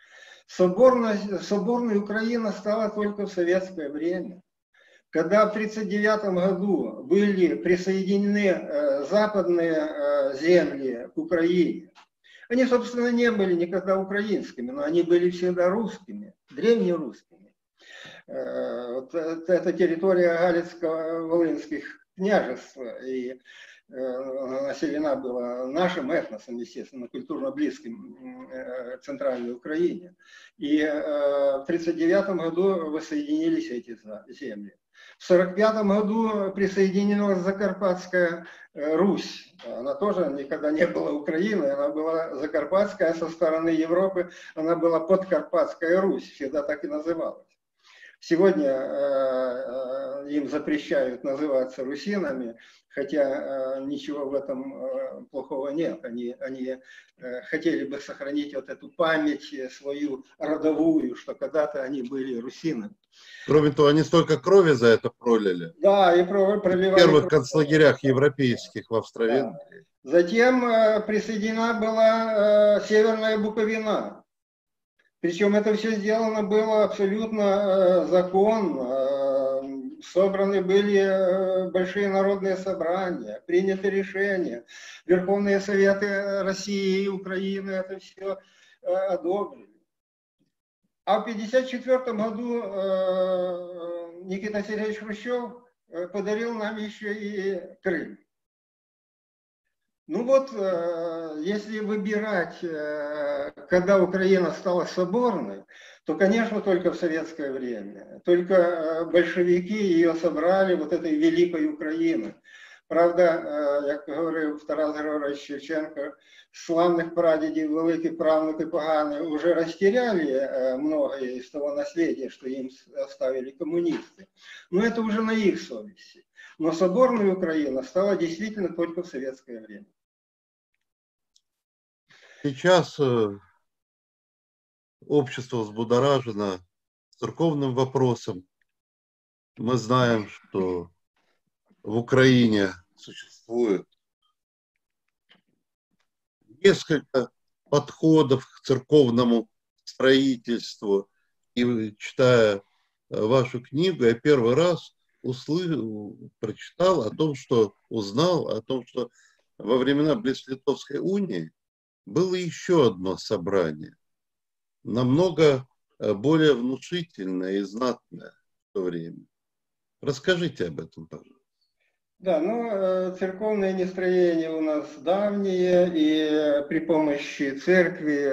Соборной Украина стала только в советское время. Когда в 1939 году были присоединены западные земли к Украине, они, собственно, не были никогда украинскими, но они были всегда русскими, древнерусскими. Вот это территория Галицко-Волынских княжеств. И населена была нашим этносом, естественно, культурно близким Центральной Украине. И в 1939 году воссоединились эти земли. В 1945 году присоединилась Закарпатская Русь. Она тоже никогда не была Украиной, она была Закарпатская, со стороны Европы она была Подкарпатская Русь, всегда так и называлась. Сегодня им запрещают называться русинами, хотя ничего в этом плохого нет. Они хотели бы сохранить вот эту память свою родовую, что когда-то они были русинами. Кроме того, они столько крови за это пролили. Да, и проливали. В первых концлагерях европейских в Австро-Венгрии. Да. Затем присоединена была Северная Буковина. Причем это все сделано было абсолютно законно. Собраны были большие народные собрания, приняты решения. Верховные Советы России и Украины это все одобрили. А в 1954 году Никита Сергеевич Хрущев подарил нам еще и Крым. Ну вот, если выбирать, когда Украина стала соборной, то, конечно, только в советское время. Только большевики ее собрали, вот этой великой Украины. Правда, як говорив Тарас Григорович Шевченко, славных прадедей, великих правнуки поганые уже растеряли многое из того наследия, что им оставили коммунисты. Но это уже на их совести. Но соборной Украина стала действительно только в советское время. Сейчас общество взбудоражено церковным вопросом. Мы знаем, что в Украине существует несколько подходов к церковному строительству. И читая вашу книгу, я первый раз прочитал о том, узнал о том, что во времена Блиц-Литовской унии было еще одно собрание, намного более внушительное и знатное в то время. Расскажите об этом, пожалуйста. Да, ну, церковные нестроения у нас давние, и при помощи церкви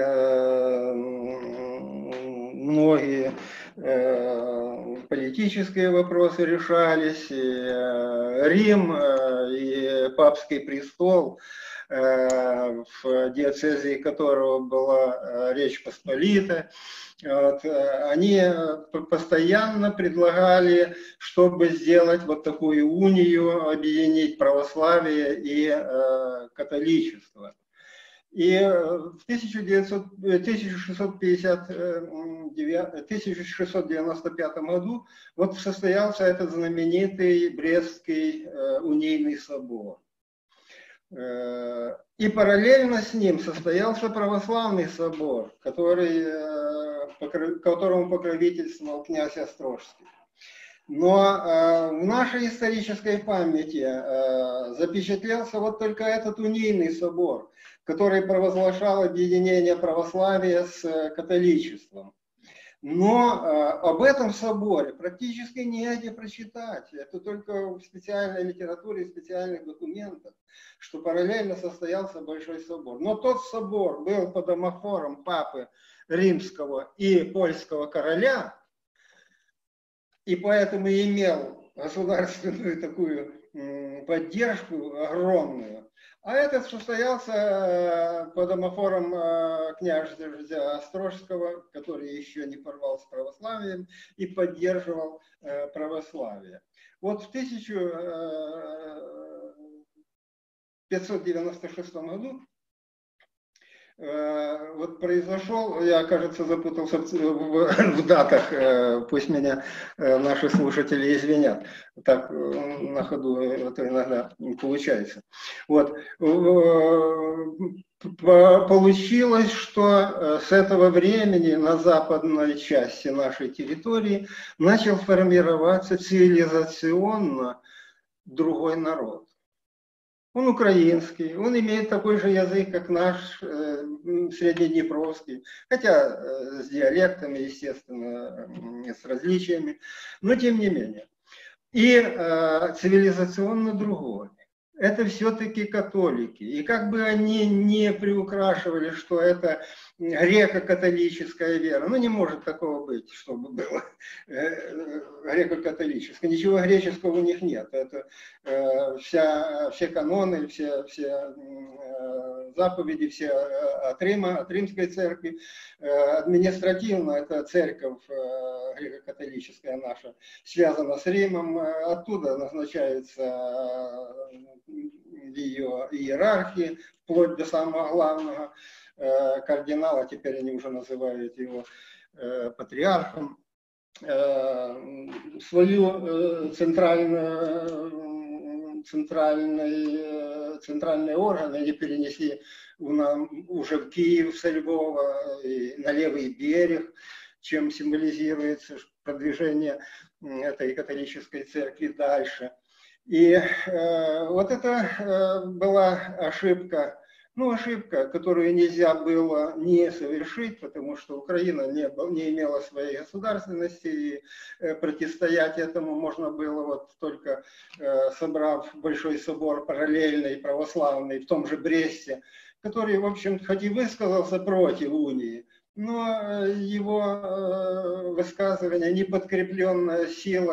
многие политические вопросы решались, и Рим, и папский престол, в диацезии которого была Речь Посполитая, вот, они постоянно предлагали, чтобы сделать вот такую унию, объединить православие и католичество. И в 1695 году вот состоялся этот знаменитый Брестский унийный собор. И параллельно с ним состоялся православный собор, которому покровительствовал князь Острожский. Но в нашей исторической памяти запечатлелся вот только этот унийный собор, который провозглашал объединение православия с католичеством. Но об этом соборе практически негде прочитать. Это только в специальной литературе, в специальных документах, что параллельно состоялся Большой собор. Но тот собор был под омофором папы римского и польского короля, и поэтому имел государственную такую поддержку огромную. А этот состоялся под омофором княжья Острожского, который еще не порвал с православием и поддерживал православие. Вот в 1596 году вот произошел, я, кажется, запутался в датах, пусть меня наши слушатели извинят, так на ходу это иногда не получается. Вот. Получилось, что с этого времени на западной части нашей территории начал формироваться цивилизационно другой народ. Он украинский, он имеет такой же язык, как наш среднеднепровский, хотя с диалектами, естественно, с различиями, но тем не менее. И цивилизационно другой. это все-таки католики. И как бы они не приукрашивали, что это греко-католическая вера, ну не может такого быть, чтобы было греко-католическое. Ничего греческого у них нет. Это все каноны, все заповеди, все от Рима, от Римской церкви. Административно это церковь греко-католическая наша связана с Римом. Оттуда назначается ее иерархии, вплоть до самого главного кардинала, теперь они уже называют его патриархом. Свою центральные органы они перенесли уже в Киев со Львова и на левый берег, чем символизируется продвижение этой католической церкви дальше. И вот это была ошибка, которую нельзя было не совершить, потому что Украина не имела своей государственности, и противостоять этому можно было вот только собрав большой собор параллельный, православный, в том же Бресте, который, в общем, хоть и высказался против унии, но его высказывание, не подкрепленное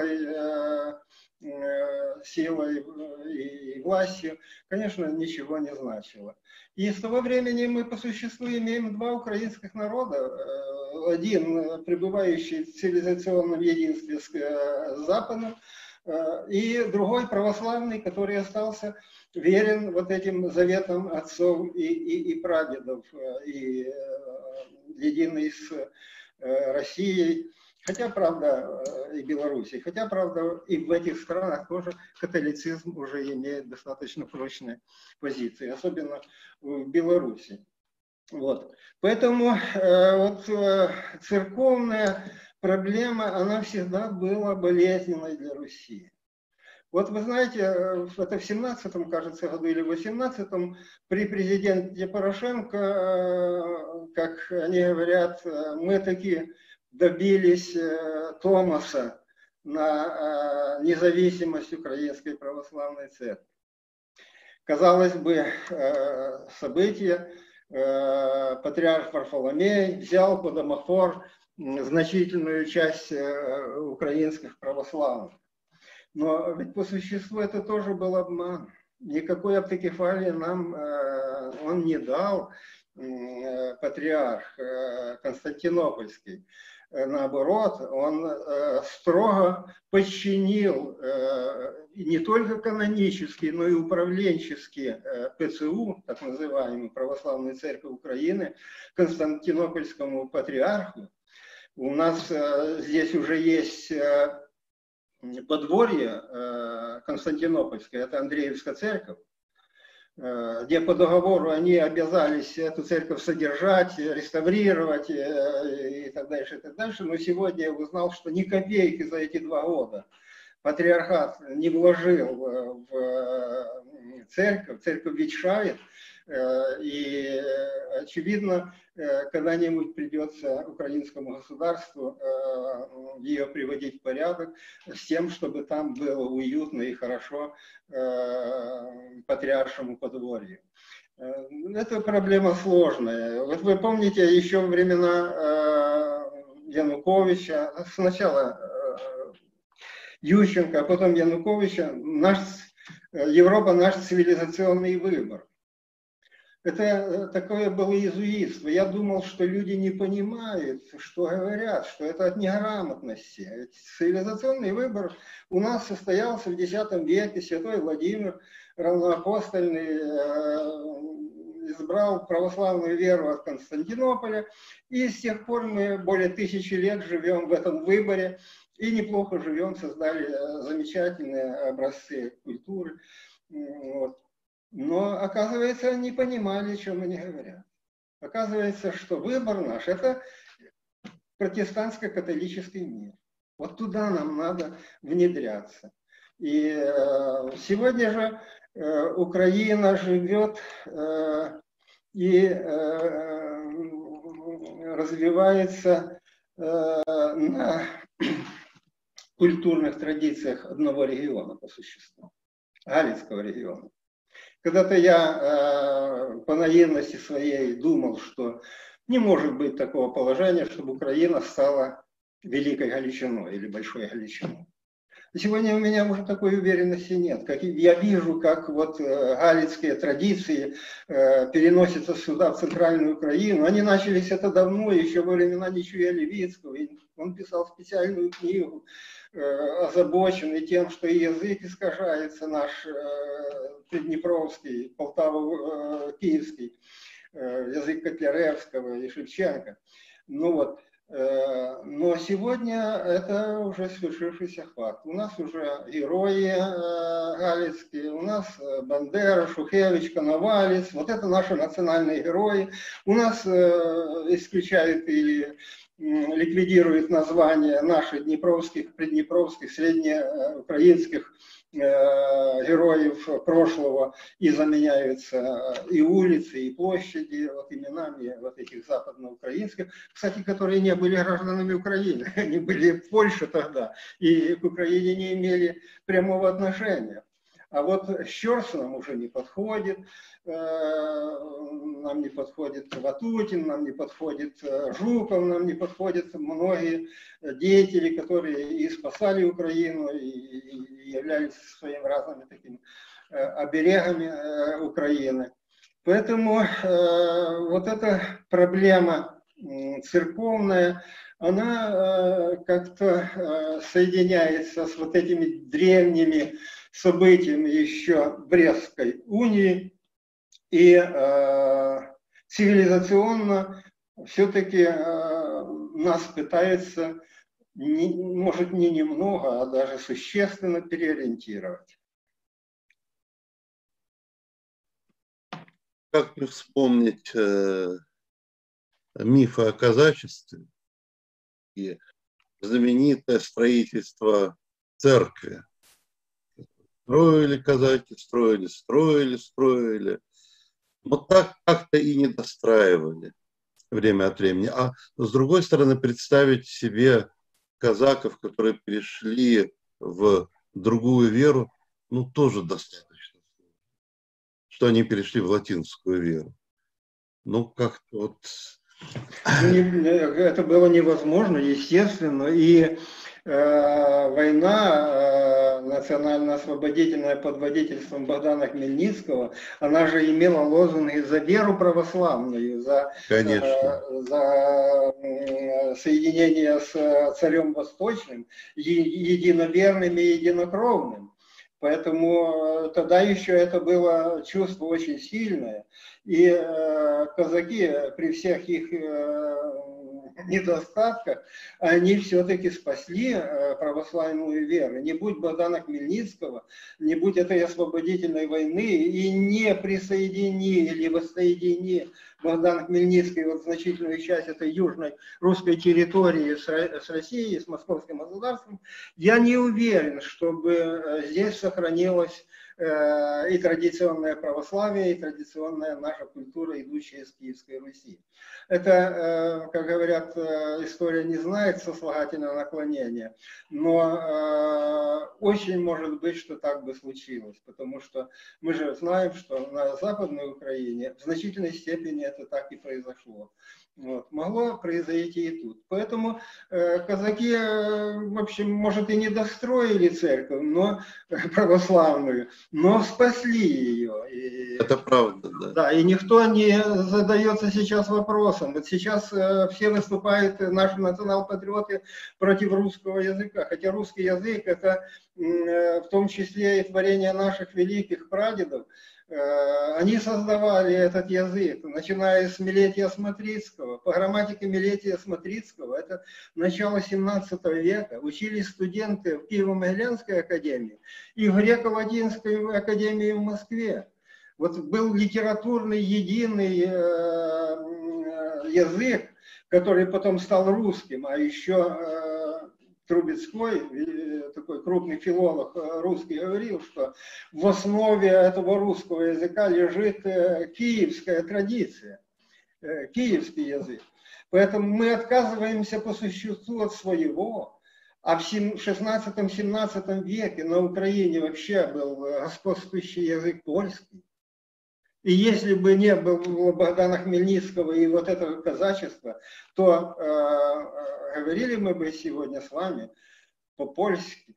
силой и властью, конечно, ничего не значило. И с того времени мы по существу имеем два украинских народа. Один, пребывающий в цивилизационном единстве с Западом, и другой, православный, который остался верен вот этим заветам отцов и прадедов, и единый с Россией. Хотя, правда, и Белоруссии, хотя, правда, и в этих странах тоже католицизм уже имеет достаточно прочные позиции, особенно в Беларуси. Вот. Поэтому вот церковная проблема, она всегда была болезненной для Руси. Вот вы знаете, это в 17-м, кажется, году или в 18-м при президенте Порошенко, как они говорят, мы таки добились Томаса на независимость Украинской Православной Церкви. Казалось бы, событие, патриарх Варфоломей взял под омофор значительную часть украинских православных. Но ведь по существу это тоже был обман. Никакой автокефалии нам он не дал, патриарх Константинопольский. Наоборот, он строго подчинил не только канонический, но и управленческий ПЦУ, так называемую Православную Церковь Украины, Константинопольскому патриарху. У нас здесь уже есть подворье Константинопольское, это Андреевская церковь, где по договору они обязались эту церковь содержать, реставрировать и так дальше, и так дальше. Но сегодня я узнал, что ни копейки за эти 2 года патриархат не вложил в церковь, церковь ветшает, и, очевидно, когда-нибудь придется украинскому государству ее приводить в порядок с тем, чтобы там было уютно и хорошо патриаршему подворью. Это проблема сложная. Вот вы помните, еще во времена Януковича, сначала Ющенко, а потом Януковича, Европа наш цивилизационный выбор. Это такое было иезуитство. Я думал, что люди не понимают, что говорят, что это от неграмотности. Цивилизационный выбор у нас состоялся в X веке. Святой Владимир равноапостольный избрал православную веру от Константинополя. И с тех пор мы более 1000 лет живем в этом выборе. И неплохо живем, создали замечательные образцы культуры. Вот. Но, оказывается, не понимали, о чем они говорят. Оказывается, что выбор наш – это протестантско-католический мир. Вот туда нам надо внедряться. И сегодня же Украина живет и развивается на культурных традициях одного региона по существу, Галицкого региона. Когда-то я по наивности своей думал, что не может быть такого положения, чтобы Украина стала Великой Галичиной или Большой Галичиной. Сегодня у меня уже такой уверенности нет. Я вижу, как вот галицкие традиции переносятся сюда, в центральную Украину. Они начались это давно, еще во времена Нечуя Левицкого. Он писал специальную книгу, озабоченный тем, что язык искажается наш приднепровский, полтаво-киевский, язык Котляревского и Шевченко. Ну вот. Но сегодня это уже свершившийся факт. У нас уже герои галицкие, у нас Бандера, Шухевич, Коновалец. Вот это наши национальные герои. У нас исключают и ликвидируют названия наших днепровских, приднепровских, среднеукраинских героев прошлого и заменяются и улицы, и площади вот именами вот этих западноукраинских, кстати, которые не были гражданами Украины, они были в Польше тогда и к Украине не имели прямого отношения. А вот Щерс нам уже не подходит, нам не подходит Ватутин, нам не подходит Жуков, нам не подходят многие деятели, которые и спасали Украину, и являлись своими разными такими оберегами Украины. Поэтому вот эта проблема церковная, она как-то соединяется с вот этими древними событиями еще Брестской унии, и цивилизационно все-таки нас пытаются, может, не немного, а даже существенно переориентировать. Как не вспомнить мифы о казачестве и знаменитое строительство церкви. Строили казаки, строили. Вот так как-то и не достраивали время от времени. А с другой стороны, представить себе казаков, которые перешли в другую веру, ну, тоже достаточно. Что они перешли в латинскую веру. Ну, как-то вот... Это было невозможно, естественно. И война национально-освободительная под водительством Богдана Хмельницкого, она же имела лозунги за веру православную, за соединение с царем Восточным, единоверным и единокровным. Поэтому тогда еще это было чувство очень сильное. И казаки при всех их недостатках, они все-таки спасли православную веру. Не будь Богдана Хмельницкого, не будь этой освободительной войны, и не присоедини или воссоедини Богдан Хмельницкий вот значительную часть этой южной русской территории с Россией, с московским государством, я не уверен, чтобы здесь сохранилось и традиционное православие, и традиционная наша культура, идущая из Киевской Руси. Это, как говорят, история не знает сослагательного наклонения, но очень может быть, что так бы случилось, потому что мы же знаем, что на Западной Украине в значительной степени это так и произошло. Вот. Могло произойти и тут. Поэтому казаки, в общем, может, и не достроили церковь, но православную, но спасли ее. И, это правда, да. Да, и никто не задается сейчас вопросом. Вот сейчас все выступают, наши национал-патриоты, против русского языка. Хотя русский язык – это в том числе и творение наших великих прадедов. Они создавали этот язык, начиная с Милетия Смотрицкого. По грамматике Милетия Смотрицкого, это начало 17 века, учились студенты в Киево-Могилянской академии и в Греко-Латинской академии в Москве. Вот был литературный единый язык, который потом стал русским, а еще Трубецкой, такой крупный филолог русский, говорил, что в основе этого русского языка лежит киевская традиция, киевский язык. Поэтому мы отказываемся по существу от своего. А в 16-17 веке на Украине вообще был господствующий язык польский. И если бы не было Богдана Хмельницкого и вот этого казачества, то говорили мы бы сегодня с вами по-польски.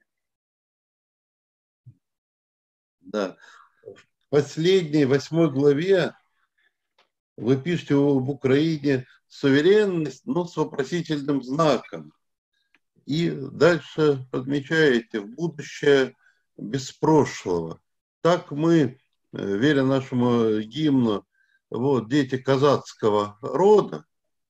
Да. В последней 8 главе вы пишете об Украине суверенность, но с вопросительным знаком. И дальше подмечаете в будущее без прошлого. Так мы, веря нашему гимну, вот, дети казацкого рода,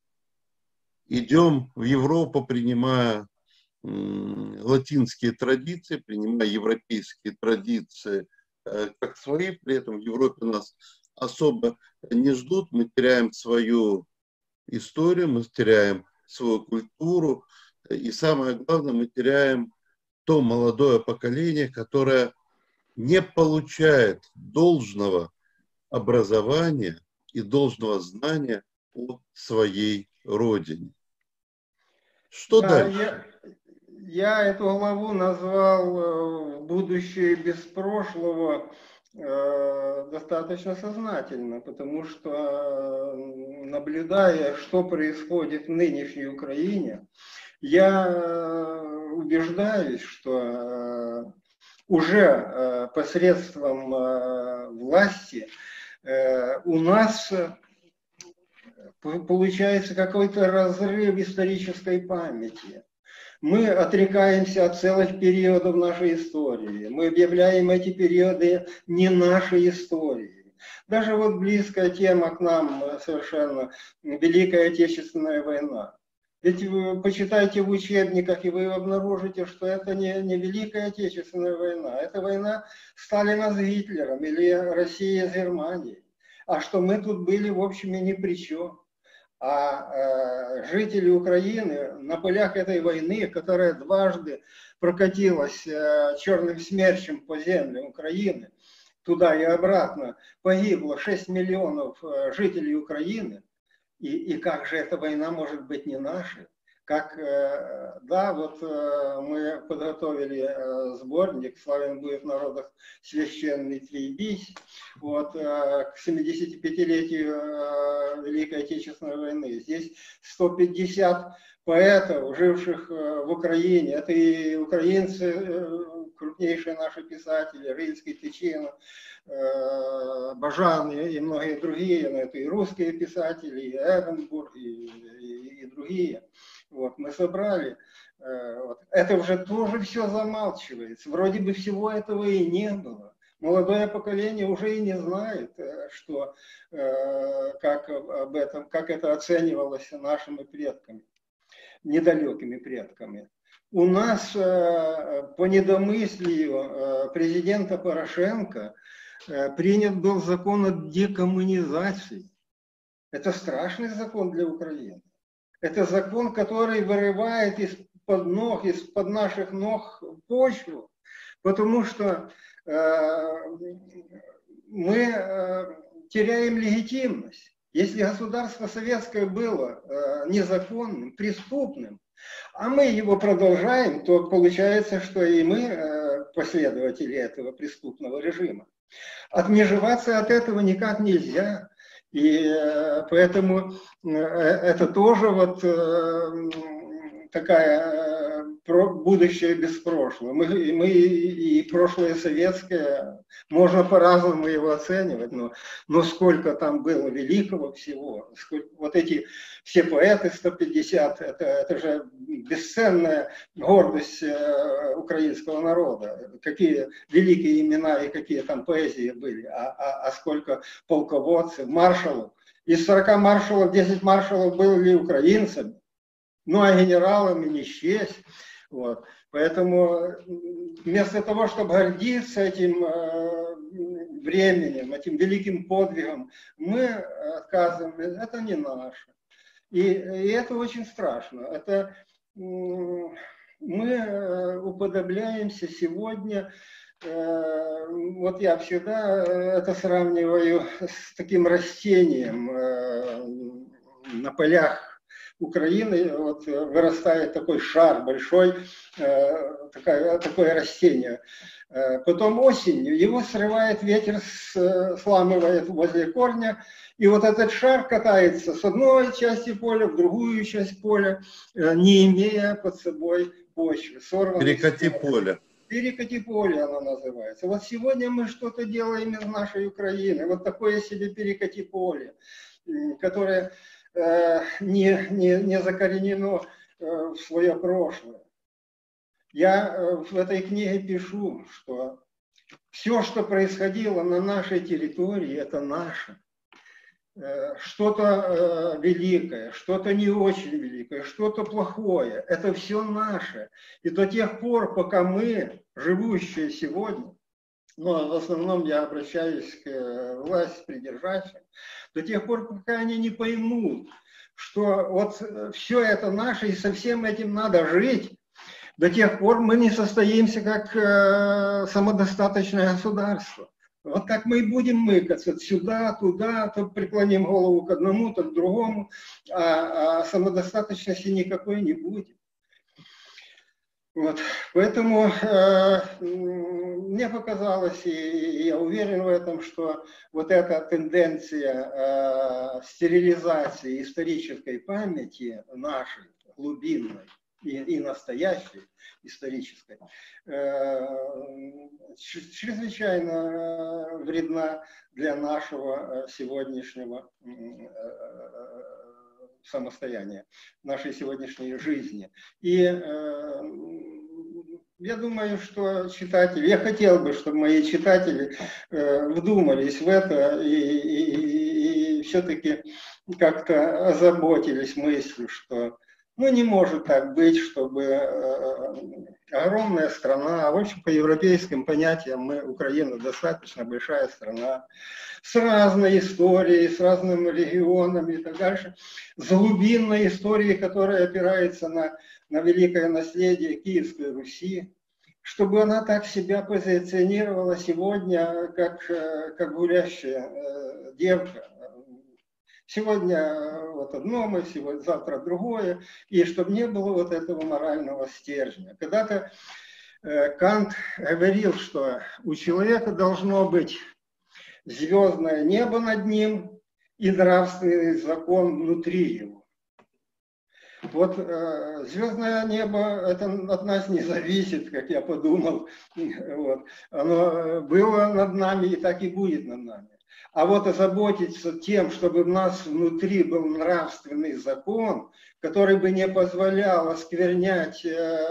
идем в Европу, принимая латинские традиции, принимая европейские традиции как свои, при этом в Европе нас особо не ждут, мы теряем свою историю, мы теряем свою культуру, и самое главное, мы теряем то молодое поколение, которое не получает должного образования и должного знания о своей родине. Что дальше? Я эту главу назвал «Будущее без прошлого» достаточно сознательно, потому что, наблюдая, что происходит в нынешней Украине, я убеждаюсь, что уже посредством власти у нас получается какой-то разрыв исторической памяти. Мы отрекаемся от целых периодов нашей истории. Мы объявляем эти периоды не нашей историей. Даже вот близкая тема к нам совершенно – Великая Отечественная война. Ведь вы почитайте в учебниках, и вы обнаружите, что это не Великая Отечественная война. Это война Сталина с Гитлером или Россия с Германией. А что мы тут были, в общем, и ни при чем. А жители Украины на полях этой войны, которая дважды прокатилась черным смерчем по земле Украины, туда и обратно, погибло 6 миллионов жителей Украины. И как же эта война может быть не нашей? Как, да, вот мы подготовили сборник «Славен будет в народах священный Трейбись», вот, к 75-летию Великой Отечественной войны. Здесь 150 поэтов, живших в Украине. Это и украинцы, крупнейшие наши писатели, Рильский, Тичина, Бажан и многие другие. Это и русские писатели, и Эденбург, и другие. Вот, мы собрали. Вот. Это уже тоже все замалчивается. Вроде бы всего этого и не было. Молодое поколение уже и не знает, что, как это оценивалось нашими предками, недалекими предками. У нас по недомыслию президента Порошенко принят был закон о декоммунизации. Это страшный закон для Украины. Это закон, который вырывает из-под ног, из-под наших ног почву, потому что мы теряем легитимность. Если государство советское было незаконным, преступным, а мы его продолжаем, то получается, что и мы последователи этого преступного режима. Отмежеваться от этого никак нельзя. И поэтому это тоже вот такая будущее без прошлого. Мы и прошлое советское, можно по-разному его оценивать, но сколько там было великого всего, вот эти все поэты 150, это же бесценная гордость украинского народа. Какие великие имена и какие там поэзии были, а сколько полководцев, маршалов. Из 40 маршалов 10 маршалов были украинцами. Ну, а генералами не счесть. Вот. Поэтому вместо того, чтобы гордиться этим временем, этим великим подвигом, мы отказываем, это не наше. И это очень страшно. Это мы уподобляемся сегодня, вот я всегда это сравниваю с таким растением на полях Украины вот вырастает такой шар большой, такое растение. Потом осенью его срывает ветер, сламывает возле корня, и вот этот шар катается с одной части поля в другую часть поля, не имея под собой почвы. Перекати поле. Перекати поле оно называется. Вот сегодня мы что-то делаем из нашей Украины. Вот такое себе перекати поле, которое не закоренено в свое прошлое. Я в этой книге пишу, что все, что происходило на нашей территории, это наше. Что-то великое, что-то не очень великое, что-то плохое. Это все наше. И до тех пор, пока мы, живущие сегодня, но в основном я обращаюсь к власти придержащим, до тех пор, пока они не поймут, что вот все это наше и со всем этим надо жить, до тех пор мы не состоимся как самодостаточное государство. Вот так мы и будем мыкаться сюда, туда, то преклоним голову к одному, то к другому, а самодостаточности никакой не будет. Вот. Поэтому мне показалось, и я уверен в этом, что вот эта тенденция стерилизации исторической памяти нашей, глубинной и настоящей, исторической, чрезвычайно вредна для нашего сегодняшнего самостояния, нашей сегодняшней жизни. И я думаю, что читатели, я хотел бы, чтобы мои читатели вдумались в это и все-таки как-то озаботились мыслью, что ну, не может так быть, чтобы огромная страна, в общем, по европейским понятиям мы, Украина, достаточно большая страна, с разной историей, с разными регионами и так дальше, с глубинной историей, которая опирается на великое наследие Киевской Руси, чтобы она так себя позиционировала сегодня, как гулящая девка. Сегодня вот одно мы, завтра другое, и чтобы не было вот этого морального стержня. Когда-то Кант говорил, что у человека должно быть звездное небо над ним и нравственный закон внутри его. Вот звездное небо, это от нас не зависит, как я подумал. Вот. Оно было над нами и так и будет над нами. А вот озаботиться тем, чтобы у нас внутри был нравственный закон, который бы не позволял осквернять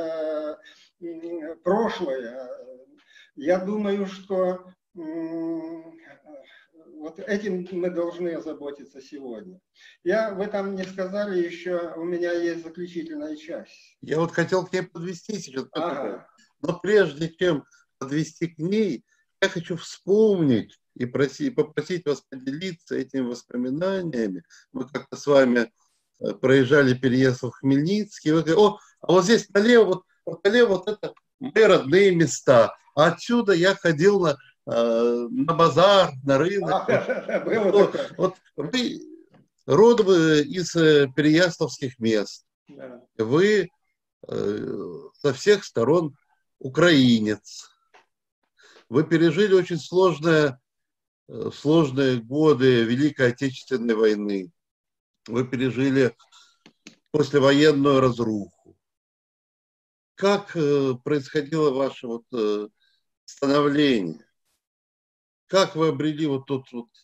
прошлое, я думаю, что вот этим мы должны озаботиться сегодня. Вы там не сказали еще, у меня есть заключительная часть. Я вот хотел к ней подвести сейчас. Ага. Но прежде чем подвести к ней, я хочу вспомнить и попросить вас поделиться этими воспоминаниями. Мы как-то с вами проезжали Переяслав-Хмельницкий. Вы говорите, а вот здесь налево, вот это мои родные места. А отсюда я ходил на базар, на рынок. Вот вы родом из переяславских мест. Да. Вы со всех сторон украинец. Вы пережили очень сложные годы Великой Отечественной войны. Вы пережили послевоенную разруху. Как происходило ваше становление? Как вы обрели то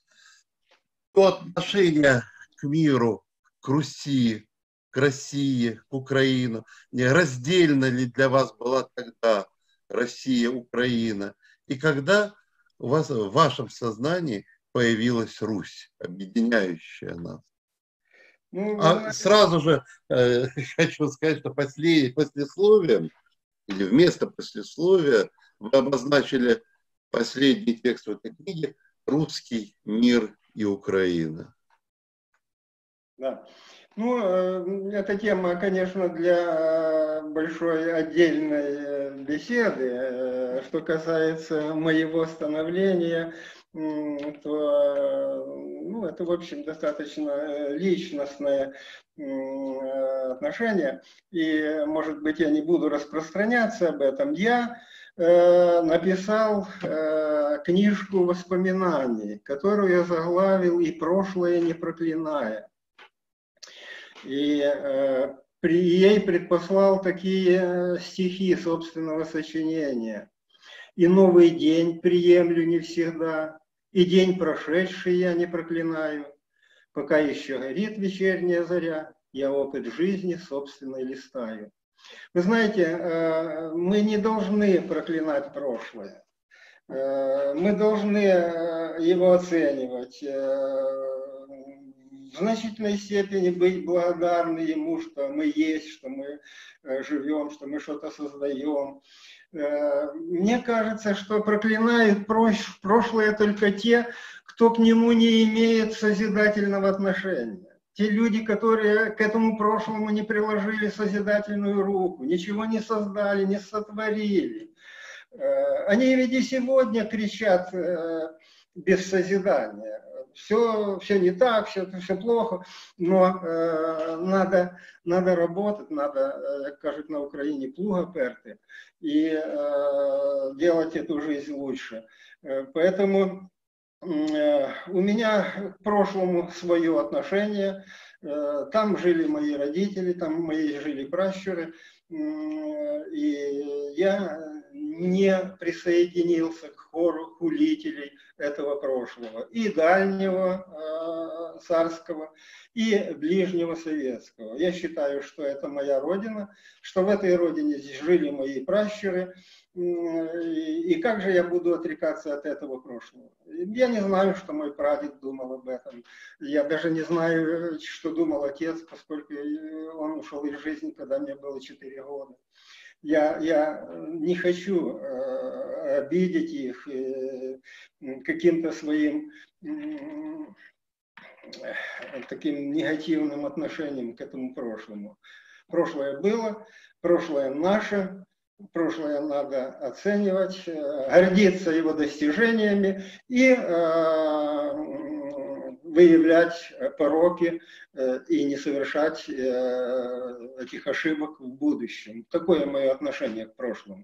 отношение к миру, к Руси, к России, к Украине? Раздельна ли для вас была тогда Россия, Украина? И когда у вас в вашем сознании появилась Русь, объединяющая нас? Сразу же хочу сказать, что послесловием или вместо послесловия вы обозначили последний текст в этой книге «Русский мир и Украина». Да. Эта тема, конечно, для большой отдельной беседы. Что касается моего становления, то это, в общем, достаточно личностное отношение, и, может быть, я не буду распространяться об этом. Я написал книжку воспоминаний, которую я заглавил «И прошлое не проклиная». И ей предпослал такие стихи собственного сочинения. «И новый день приемлю не всегда, и день прошедший я не проклинаю. Пока еще горит вечерняя заря, я опыт жизни собственной листаю». Вы знаете, мы не должны проклинать прошлое. Мы должны его оценивать, в значительной степени быть благодарны ему, что мы есть, что мы живем, что мы что-то создаем. Мне кажется, что проклинают прошлое только те, кто к нему не имеет созидательного отношения. Те люди, которые к этому прошлому не приложили созидательную руку, ничего не создали, не сотворили. Они ведь и сегодня кричат без созидания. Все не так, все плохо, но надо работать, надо, как кажут на Украине, плуга перти, и делать эту жизнь лучше. Поэтому у меня к прошлому свое отношение. Там жили мои родители, там мои жили пращуры, и я не присоединился к хору хулителей этого прошлого, и дальнего царского, и ближнего советского. Я считаю, что это моя родина, что в этой родине жили мои пращуры, и как же я буду отрекаться от этого прошлого? Я не знаю, что мой прадед думал об этом. Я даже не знаю, что думал отец, поскольку он ушел из жизни, когда мне было 4 года. Я не хочу обидеть их каким-то своим таким негативным отношением к этому прошлому. Прошлое было, прошлое наше, прошлое надо оценивать, гордиться его достижениями и выявлять пороки и не совершать этих ошибок в будущем. Такое мое отношение к прошлому.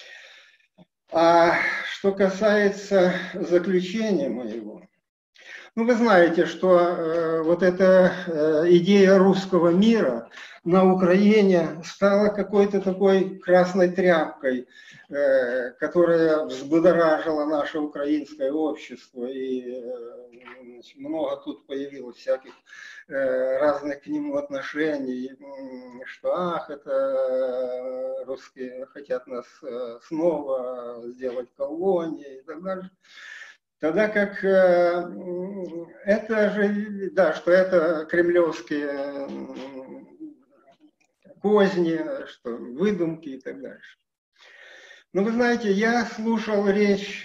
А что касается заключения моего, ну, вы знаете, что вот эта идея русского мира на Украине стала какой-то такой красной тряпкой, которая взбудоражила наше украинское общество, и много тут появилось всяких разных к нему отношений, что ах, это русские хотят нас снова сделать колонией и так далее. Тогда как это же, да, что это кремлевские козни, что выдумки и так дальше. Но вы знаете, я слушал речь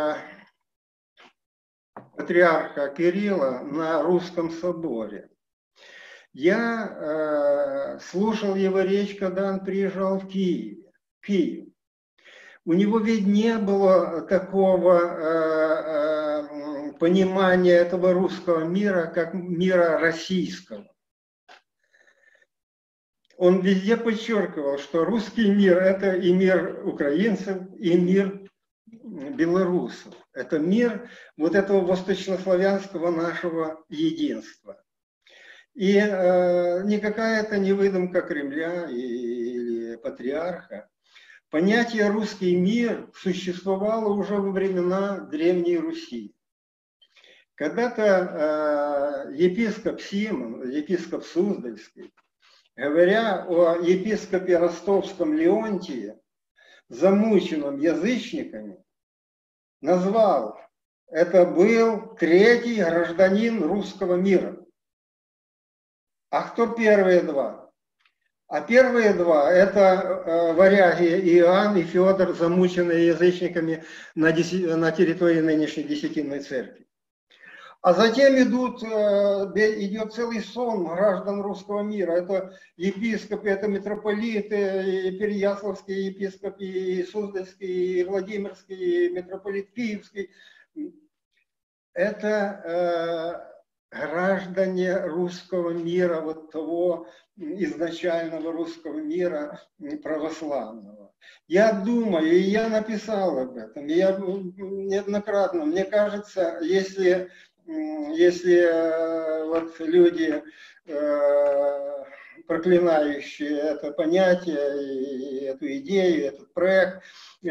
патриарха Кирилла на Русском соборе. Я слушал его речь, когда он приезжал в Киев. У него ведь не было такого понимания этого русского мира, как мира российского. Он везде подчеркивал, что русский мир – это и мир украинцев, и мир белорусов. Это мир вот этого восточнославянского нашего единства. И никакая это не выдумка Кремля или патриарха. Понятие «русский мир» существовало уже во времена Древней Руси. Когда-то епископ Симон, епископ Суздальский, говоря о епископе ростовском Леонтии, замученном язычниками, назвал: это был третий гражданин русского мира. А кто первые два? А первые два – это варяги Иоанн и Федор, замученные язычниками на территории нынешней Десятинной церкви. А затем идет целый сон граждан русского мира. Это епископы, это митрополиты, и Переяславский епископ, и Суздальский, и Владимирский, и митрополит Киевский. Это граждане русского мира, вот того изначального русского мира православного. Я думаю, и я написал об этом, и я неоднократно, мне кажется, если вот люди, проклинающие это понятие, эту идею, этот проект,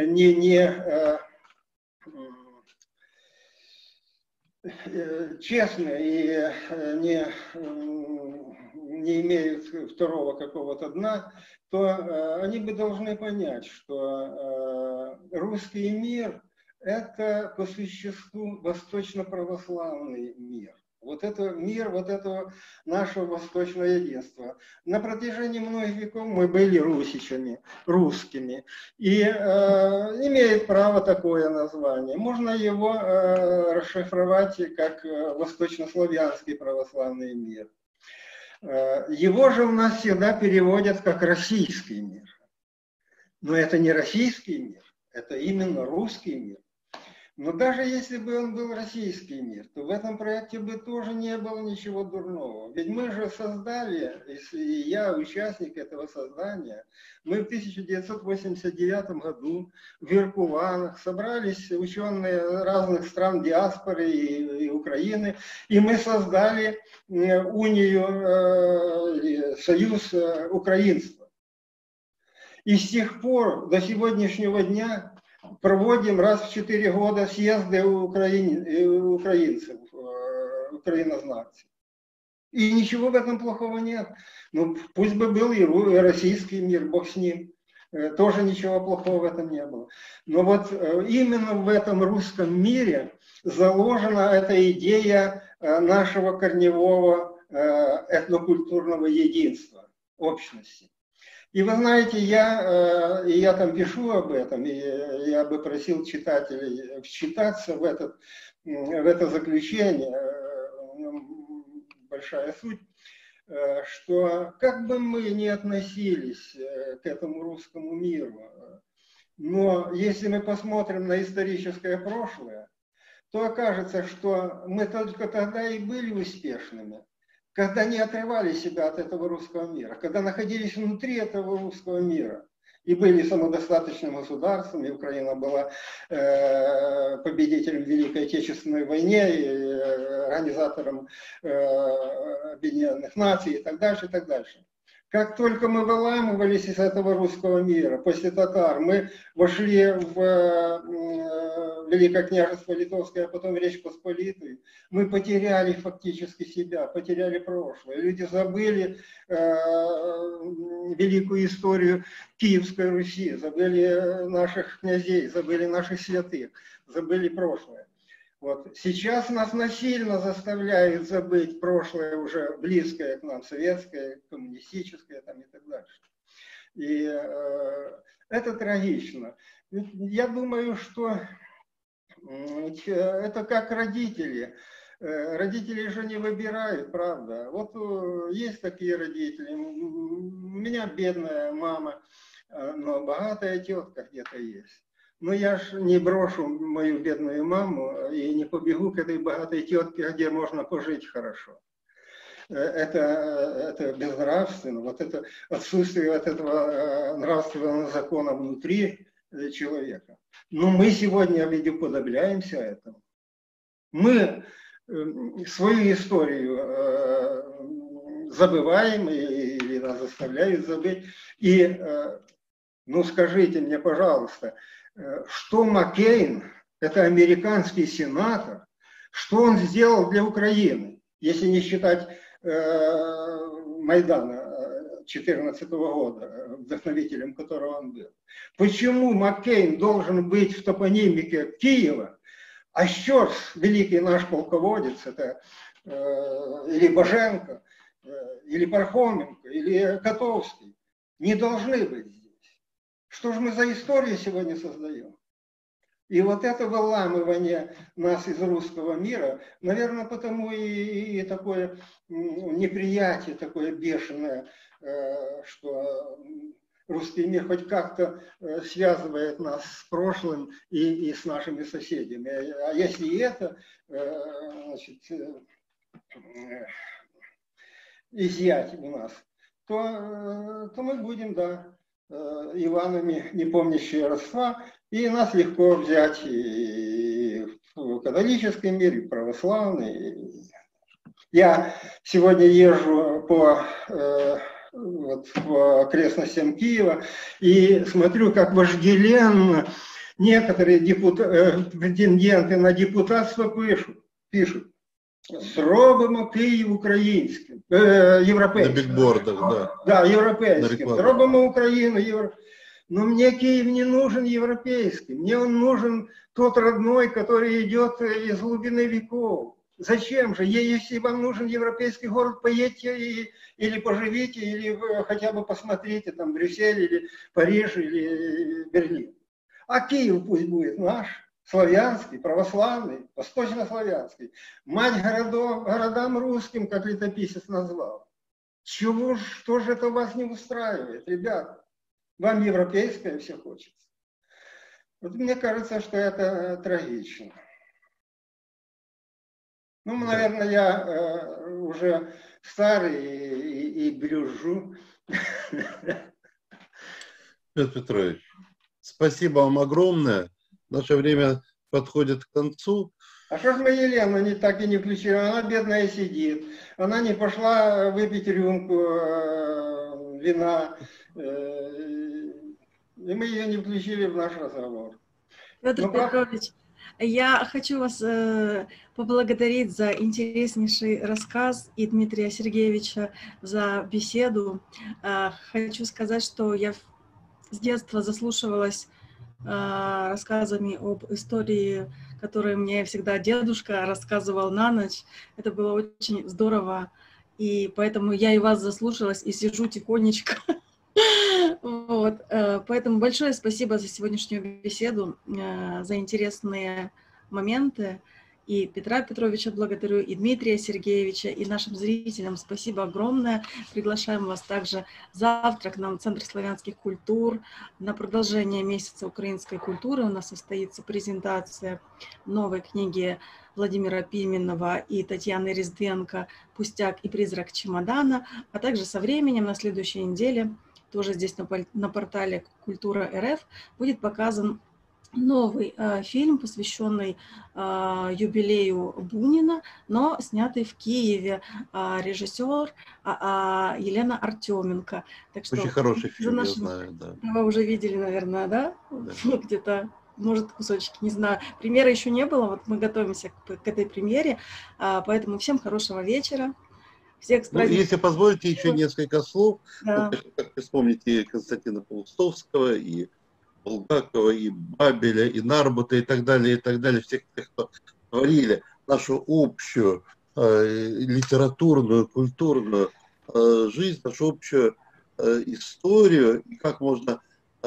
честно и не имеют второго какого-то дна, то они бы должны понять, что русский мир – это по существу восточно-православный мир. Вот это мир, вот этого нашего восточного единства. На протяжении многих веков мы были русичами, русскими. И имеет право такое название. Можно его расшифровать как восточнославянский православный мир. Его же у нас всегда переводят как российский мир. Но это не российский мир, это именно русский мир. Но даже если бы он был российский мир, то в этом проекте бы тоже не было ничего дурного. Ведь мы же создали, и я участник этого создания, мы в 1989 году в Иркуланах собрались ученые разных стран диаспоры и Украины, и мы создали унию, союз украинства. И с тех пор до сегодняшнего дня проводим раз в 4 года съезды украинцев, украинознатцев. И ничего в этом плохого нет. Ну, пусть бы был и российский мир, бог с ним. Тоже ничего плохого в этом не было. Но вот именно в этом русском мире заложена эта идея нашего корневого этнокультурного единства, общности. И вы знаете, я там пишу об этом, и я бы просил читателей вчитаться в это заключение, большая суть, что как бы мы ни относились к этому русскому миру, но если мы посмотрим на историческое прошлое, то окажется, что мы только тогда и были успешными, когда не отрывали себя от этого русского мира, когда находились внутри этого русского мира и были самодостаточным государством, и Украина была победителем в Великой Отечественной войне, и организатором Объединенных Наций и так дальше, и так дальше. Как только мы выламывались из этого русского мира, после татар, мы вошли в Великое княжество Литовское, а потом Речь Посполитую, мы потеряли фактически себя, потеряли прошлое. Люди забыли великую историю Киевской Руси, забыли наших князей, забыли наших святых, забыли прошлое. Вот. Сейчас нас насильно заставляют забыть прошлое уже близкое к нам, советское, коммунистическое там, и так дальше. И это трагично. Я думаю, что это как родители. Родители же не выбирают, правда. Вот есть такие родители. У меня бедная мама, но богатая тетка где-то есть. Но я же не брошу мою бедную маму и не побегу к этой богатой тетке, где можно пожить хорошо. Это безнравственно. Вот это отсутствие вот этого нравственного закона внутри человека. Но мы сегодня ведь уподобляемся этому. Мы свою историю забываем или нас заставляют забыть. И, ну скажите мне, пожалуйста, что Маккейн, это американский сенатор, что он сделал для Украины, если не считать Майдана 2014 года, вдохновителем которого он был. Почему Маккейн должен быть в топонимике Киева, а Щорс, великий наш полководец, это или Боженко, или Пархоменко, или Котовский, не должны быть здесь? Что же мы за историю сегодня создаем? И вот это выламывание нас из русского мира, наверное, потому и такое неприятие, такое бешеное, что русский мир хоть как-то связывает нас с прошлым и с нашими соседями. А если это, значит, изъять у нас, то мы будем, да, Иванами, не помнящие родства, и нас легко взять и в католическом мире, и в православный. Я сегодня езжу по окрестностям Киева и смотрю, как вожделенно некоторые претенденты на депутатство пишут. Зробимо Київ українським, європейським. На бигбордах, да. Да, европейским. Зробимо Украину. Но мне Киев не нужен европейский. Мне он нужен тот родной, который идет из глубины веков. Зачем же? Если вам нужен европейский город, поедьте или поживите, или хотя бы посмотрите там Брюссель, или Париж, или Берлин. А Киев пусть будет наш. Славянский, православный, восточнославянский. Мать городам русским, как летописец назвал. Что же это вас не устраивает, ребята? Вам европейское все хочется. Вот мне кажется, что это трагично. Ну, наверное, я уже старый и брюзжу. Петр Петрович, спасибо вам огромное. Наше время подходит к концу. А что ж мы Елену так и не включили? Она бедная сидит. Она не пошла выпить рюмку вина. И мы ее не включили в наш разговор. Петр Петрович, я хочу вас поблагодарить за интереснейший рассказ и Дмитрия Сергеевича за беседу. Хочу сказать, что я с детства заслушивалась рассказами об истории, которые мне всегда дедушка рассказывал на ночь. Это было очень здорово, и поэтому я и вас заслушалась, и сижу тихонечко. Вот. Поэтому большое спасибо за сегодняшнюю беседу, за интересные моменты. И Петра Петровича благодарю, и Дмитрия Сергеевича, и нашим зрителям спасибо огромное. Приглашаем вас также завтра к нам в Центр славянских культур. На продолжение месяца украинской культуры у нас состоится презентация новой книги Владимира Пименова и Татьяны Резденко «Пустяк и призрак чемодана». А также со временем на следующей неделе, тоже здесь на портале Культура РФ, будет показан новый фильм, посвященный юбилею Бунина, но снятый в Киеве, режиссер Елена Артеменко. Так что очень хороший фильм, я знаю, да. Вы уже видели, наверное, да? Где-то, может, кусочки, не знаю. Премьеры еще не было, вот мы готовимся к этой премьере, поэтому всем хорошего вечера. Всех с праздником. Если позволите, еще несколько слов. Да. Как вы вспомните Константина Паустовского и Булгакова, и Бабеля, и Нарбута, и так далее, всех тех, кто творили нашу общую литературную, культурную жизнь, нашу общую историю, и как можно,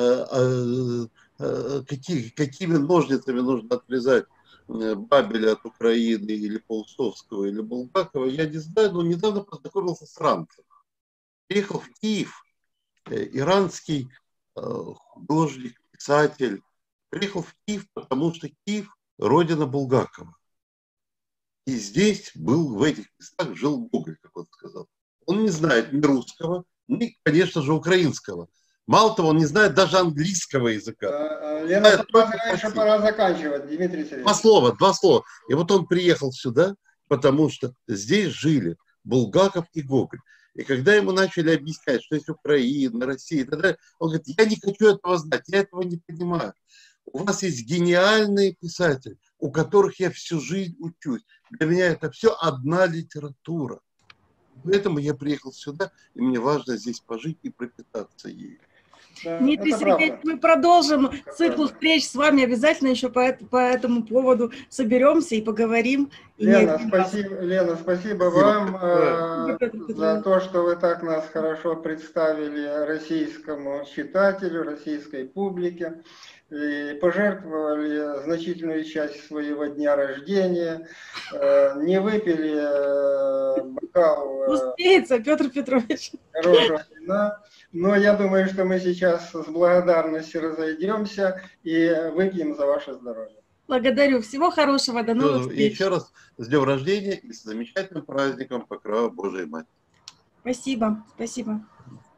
какими ножницами нужно отрезать Бабеля от Украины, или Паустовского, или Булгакова, я не знаю, но недавно познакомился с Ранцем. Приехал в Киев, иранский художник, писатель, приехал в Киев, потому что Киев – родина Булгакова. И здесь был, в этих местах жил Гоголь, как он сказал. Он не знает ни русского, ни, конечно же, украинского. Мало того, он не знает даже английского языка. Лена, что пора заканчивать, Дмитрий Сергеевич. Два слова. И вот он приехал сюда, потому что здесь жили Булгаков и Гоголь. И когда ему начали объяснять, что есть Украина, Россия и так далее, он говорит, я не хочу этого знать, я этого не понимаю. У вас есть гениальные писатели, у которых я всю жизнь учусь. Для меня это все одна литература. Поэтому я приехал сюда, и мне важно здесь пожить и пропитаться ею. Да, Дмитрий Сергеевич, мы продолжим цикл встреч с вами обязательно еще по этому поводу соберемся и поговорим. Лена, спасибо вам за то, что вы так нас хорошо представили российскому читателю, российской публике. И пожертвовали значительную часть своего дня рождения, не выпили бокал успеется, Петр Петрович. Хорошего вина, но я думаю, что мы сейчас с благодарностью разойдемся и выпьем за ваше здоровье. Благодарю. Всего хорошего. До новых встреч. И еще раз с днем рождения и с замечательным праздником Покрова Божией Матери. Спасибо. Спасибо.